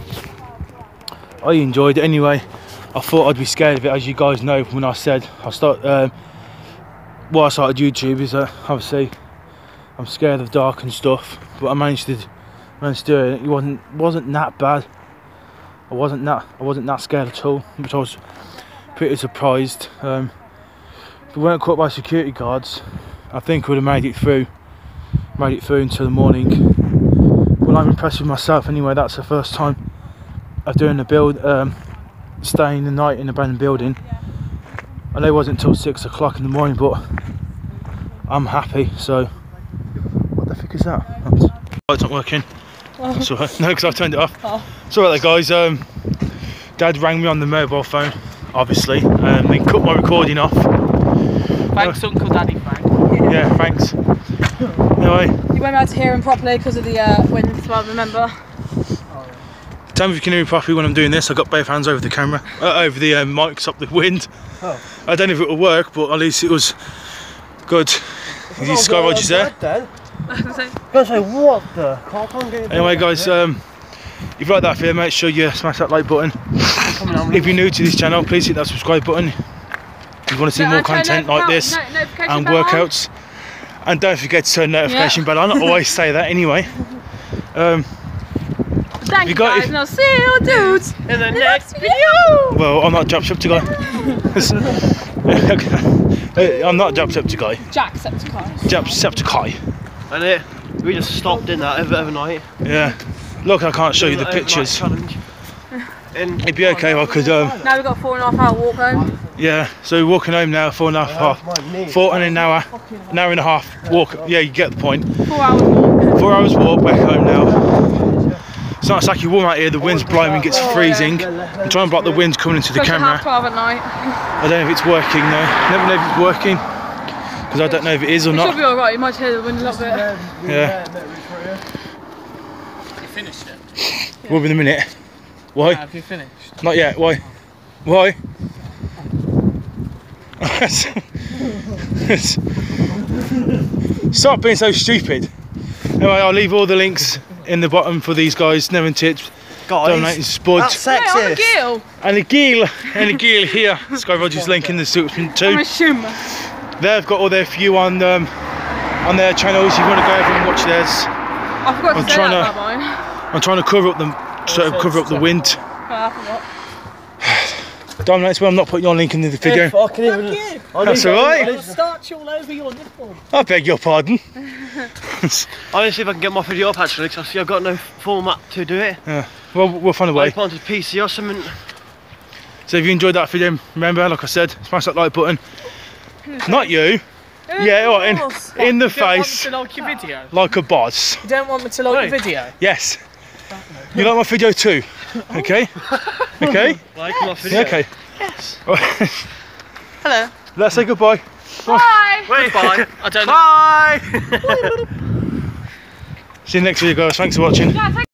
I enjoyed it anyway. I thought I'd be scared of it, as you guys know when I said I start. Um, why I started YouTube is that obviously I'm scared of dark and stuff, but I managed to managed to do it. It wasn't wasn't that bad. I wasn't that I wasn't that scared at all, which I was pretty surprised. Um, if we weren't caught by security guards, I think we would have made it through. Made it through until the morning. Well, I'm impressed with myself anyway. That's the first time of doing the build, um, staying the night in an abandoned building. I know it wasn't until six o'clock in the morning, but I'm happy. So, what the fuck is that? Oh, it's not working. That's alright. No, because I turned it off. Oh. It's alright, there, guys. Um, Dad rang me on the mobile phone, obviously, and they cut my recording off. thanks, Uncle Daddy Frank. Yeah, thanks. Anyway. You won't be able to hear him properly because of the uh, wind as well, remember? Tell me if you can hear me properly when I'm doing this. I've got both hands over the camera, uh, over the um, mic, stop the wind. Oh. I don't know if it will work, but at least it was good. Did you Sky Rogers there? Then. I was gonna say, what the? Can't, can't get it Anyway, back, guys, yeah. um, if you like that video, make sure you smash that like button. Coming on, If you're new to this channel, please hit that subscribe button. If you want to see No, more uh, turn content like notifica- this no- notification and bell on. workouts, and don't forget to turn notification Yeah. bell on. I always say that anyway. Um, Don't Thank You you got guys, it. and I'll see you dudes In the next video. Well, I'm not a Jacksepticeye. I'm not a Jacksepticeye. Jacksepticeye. Jacksepticeye. And it, we just stopped in that over, overnight. Yeah. Look, I can't show you the Overnight pictures. challenge. In It'd be okay if I could, um, Now we've got a four and a half hour walk home. yeah. So we're walking home now, four and a half, half four and an hour, an hour and a half walk. Yeah, you get the point. Four hours walk. Four hours walk back home now. It's not exactly warm out here, the wind's blowing, it's freezing. I'm trying to block the wind coming into the Close to camera. half twelve at night. I don't know if it's working though. Never know if it's working. Because I don't know if it is or It should not. be alright, you might hear the wind a little bit. Yeah. You finished it? We'll be in a minute. Why? Have you finished? Not yet. Why? Why? Stop being so stupid. Anyway, I'll leave all the links in the bottom for these guys. Nevin Tips, Dominating guys, Spud, that's Yeah, I'm a sexist. gill. and a Gil, and a Gil here. Sky Rogers link in the description I'm too. a shimmer. They've got all their view on um, on their channels. If you want to go over and watch theirs. I forgot I'm to say trying that to- about mine. I'm trying to cover up the try to cover up the wind. I forgot. Dominating Spud, I'm not putting your link in the video. If I can even, you. I That's need- alright. I'll start you all over your nipple. I beg your pardon. I need to see if I can get my video up actually, because I see I've got no format to do it. Yeah. Well, we'll find a way. Like onto P C or something. So if you enjoyed that video, remember, like I said, smash that like button. Not you. Yeah, what, in, in the You don't want me face, to like your video? like a boss. You don't want me to like your video? Yes. You like my video too? Okay. Okay. Like my video. Yeah, okay. Yes. Hello. Let's say goodbye. Bye. Wait, Bye. I don't know. Bye. See you next video, guys. Thanks for watching. Yeah,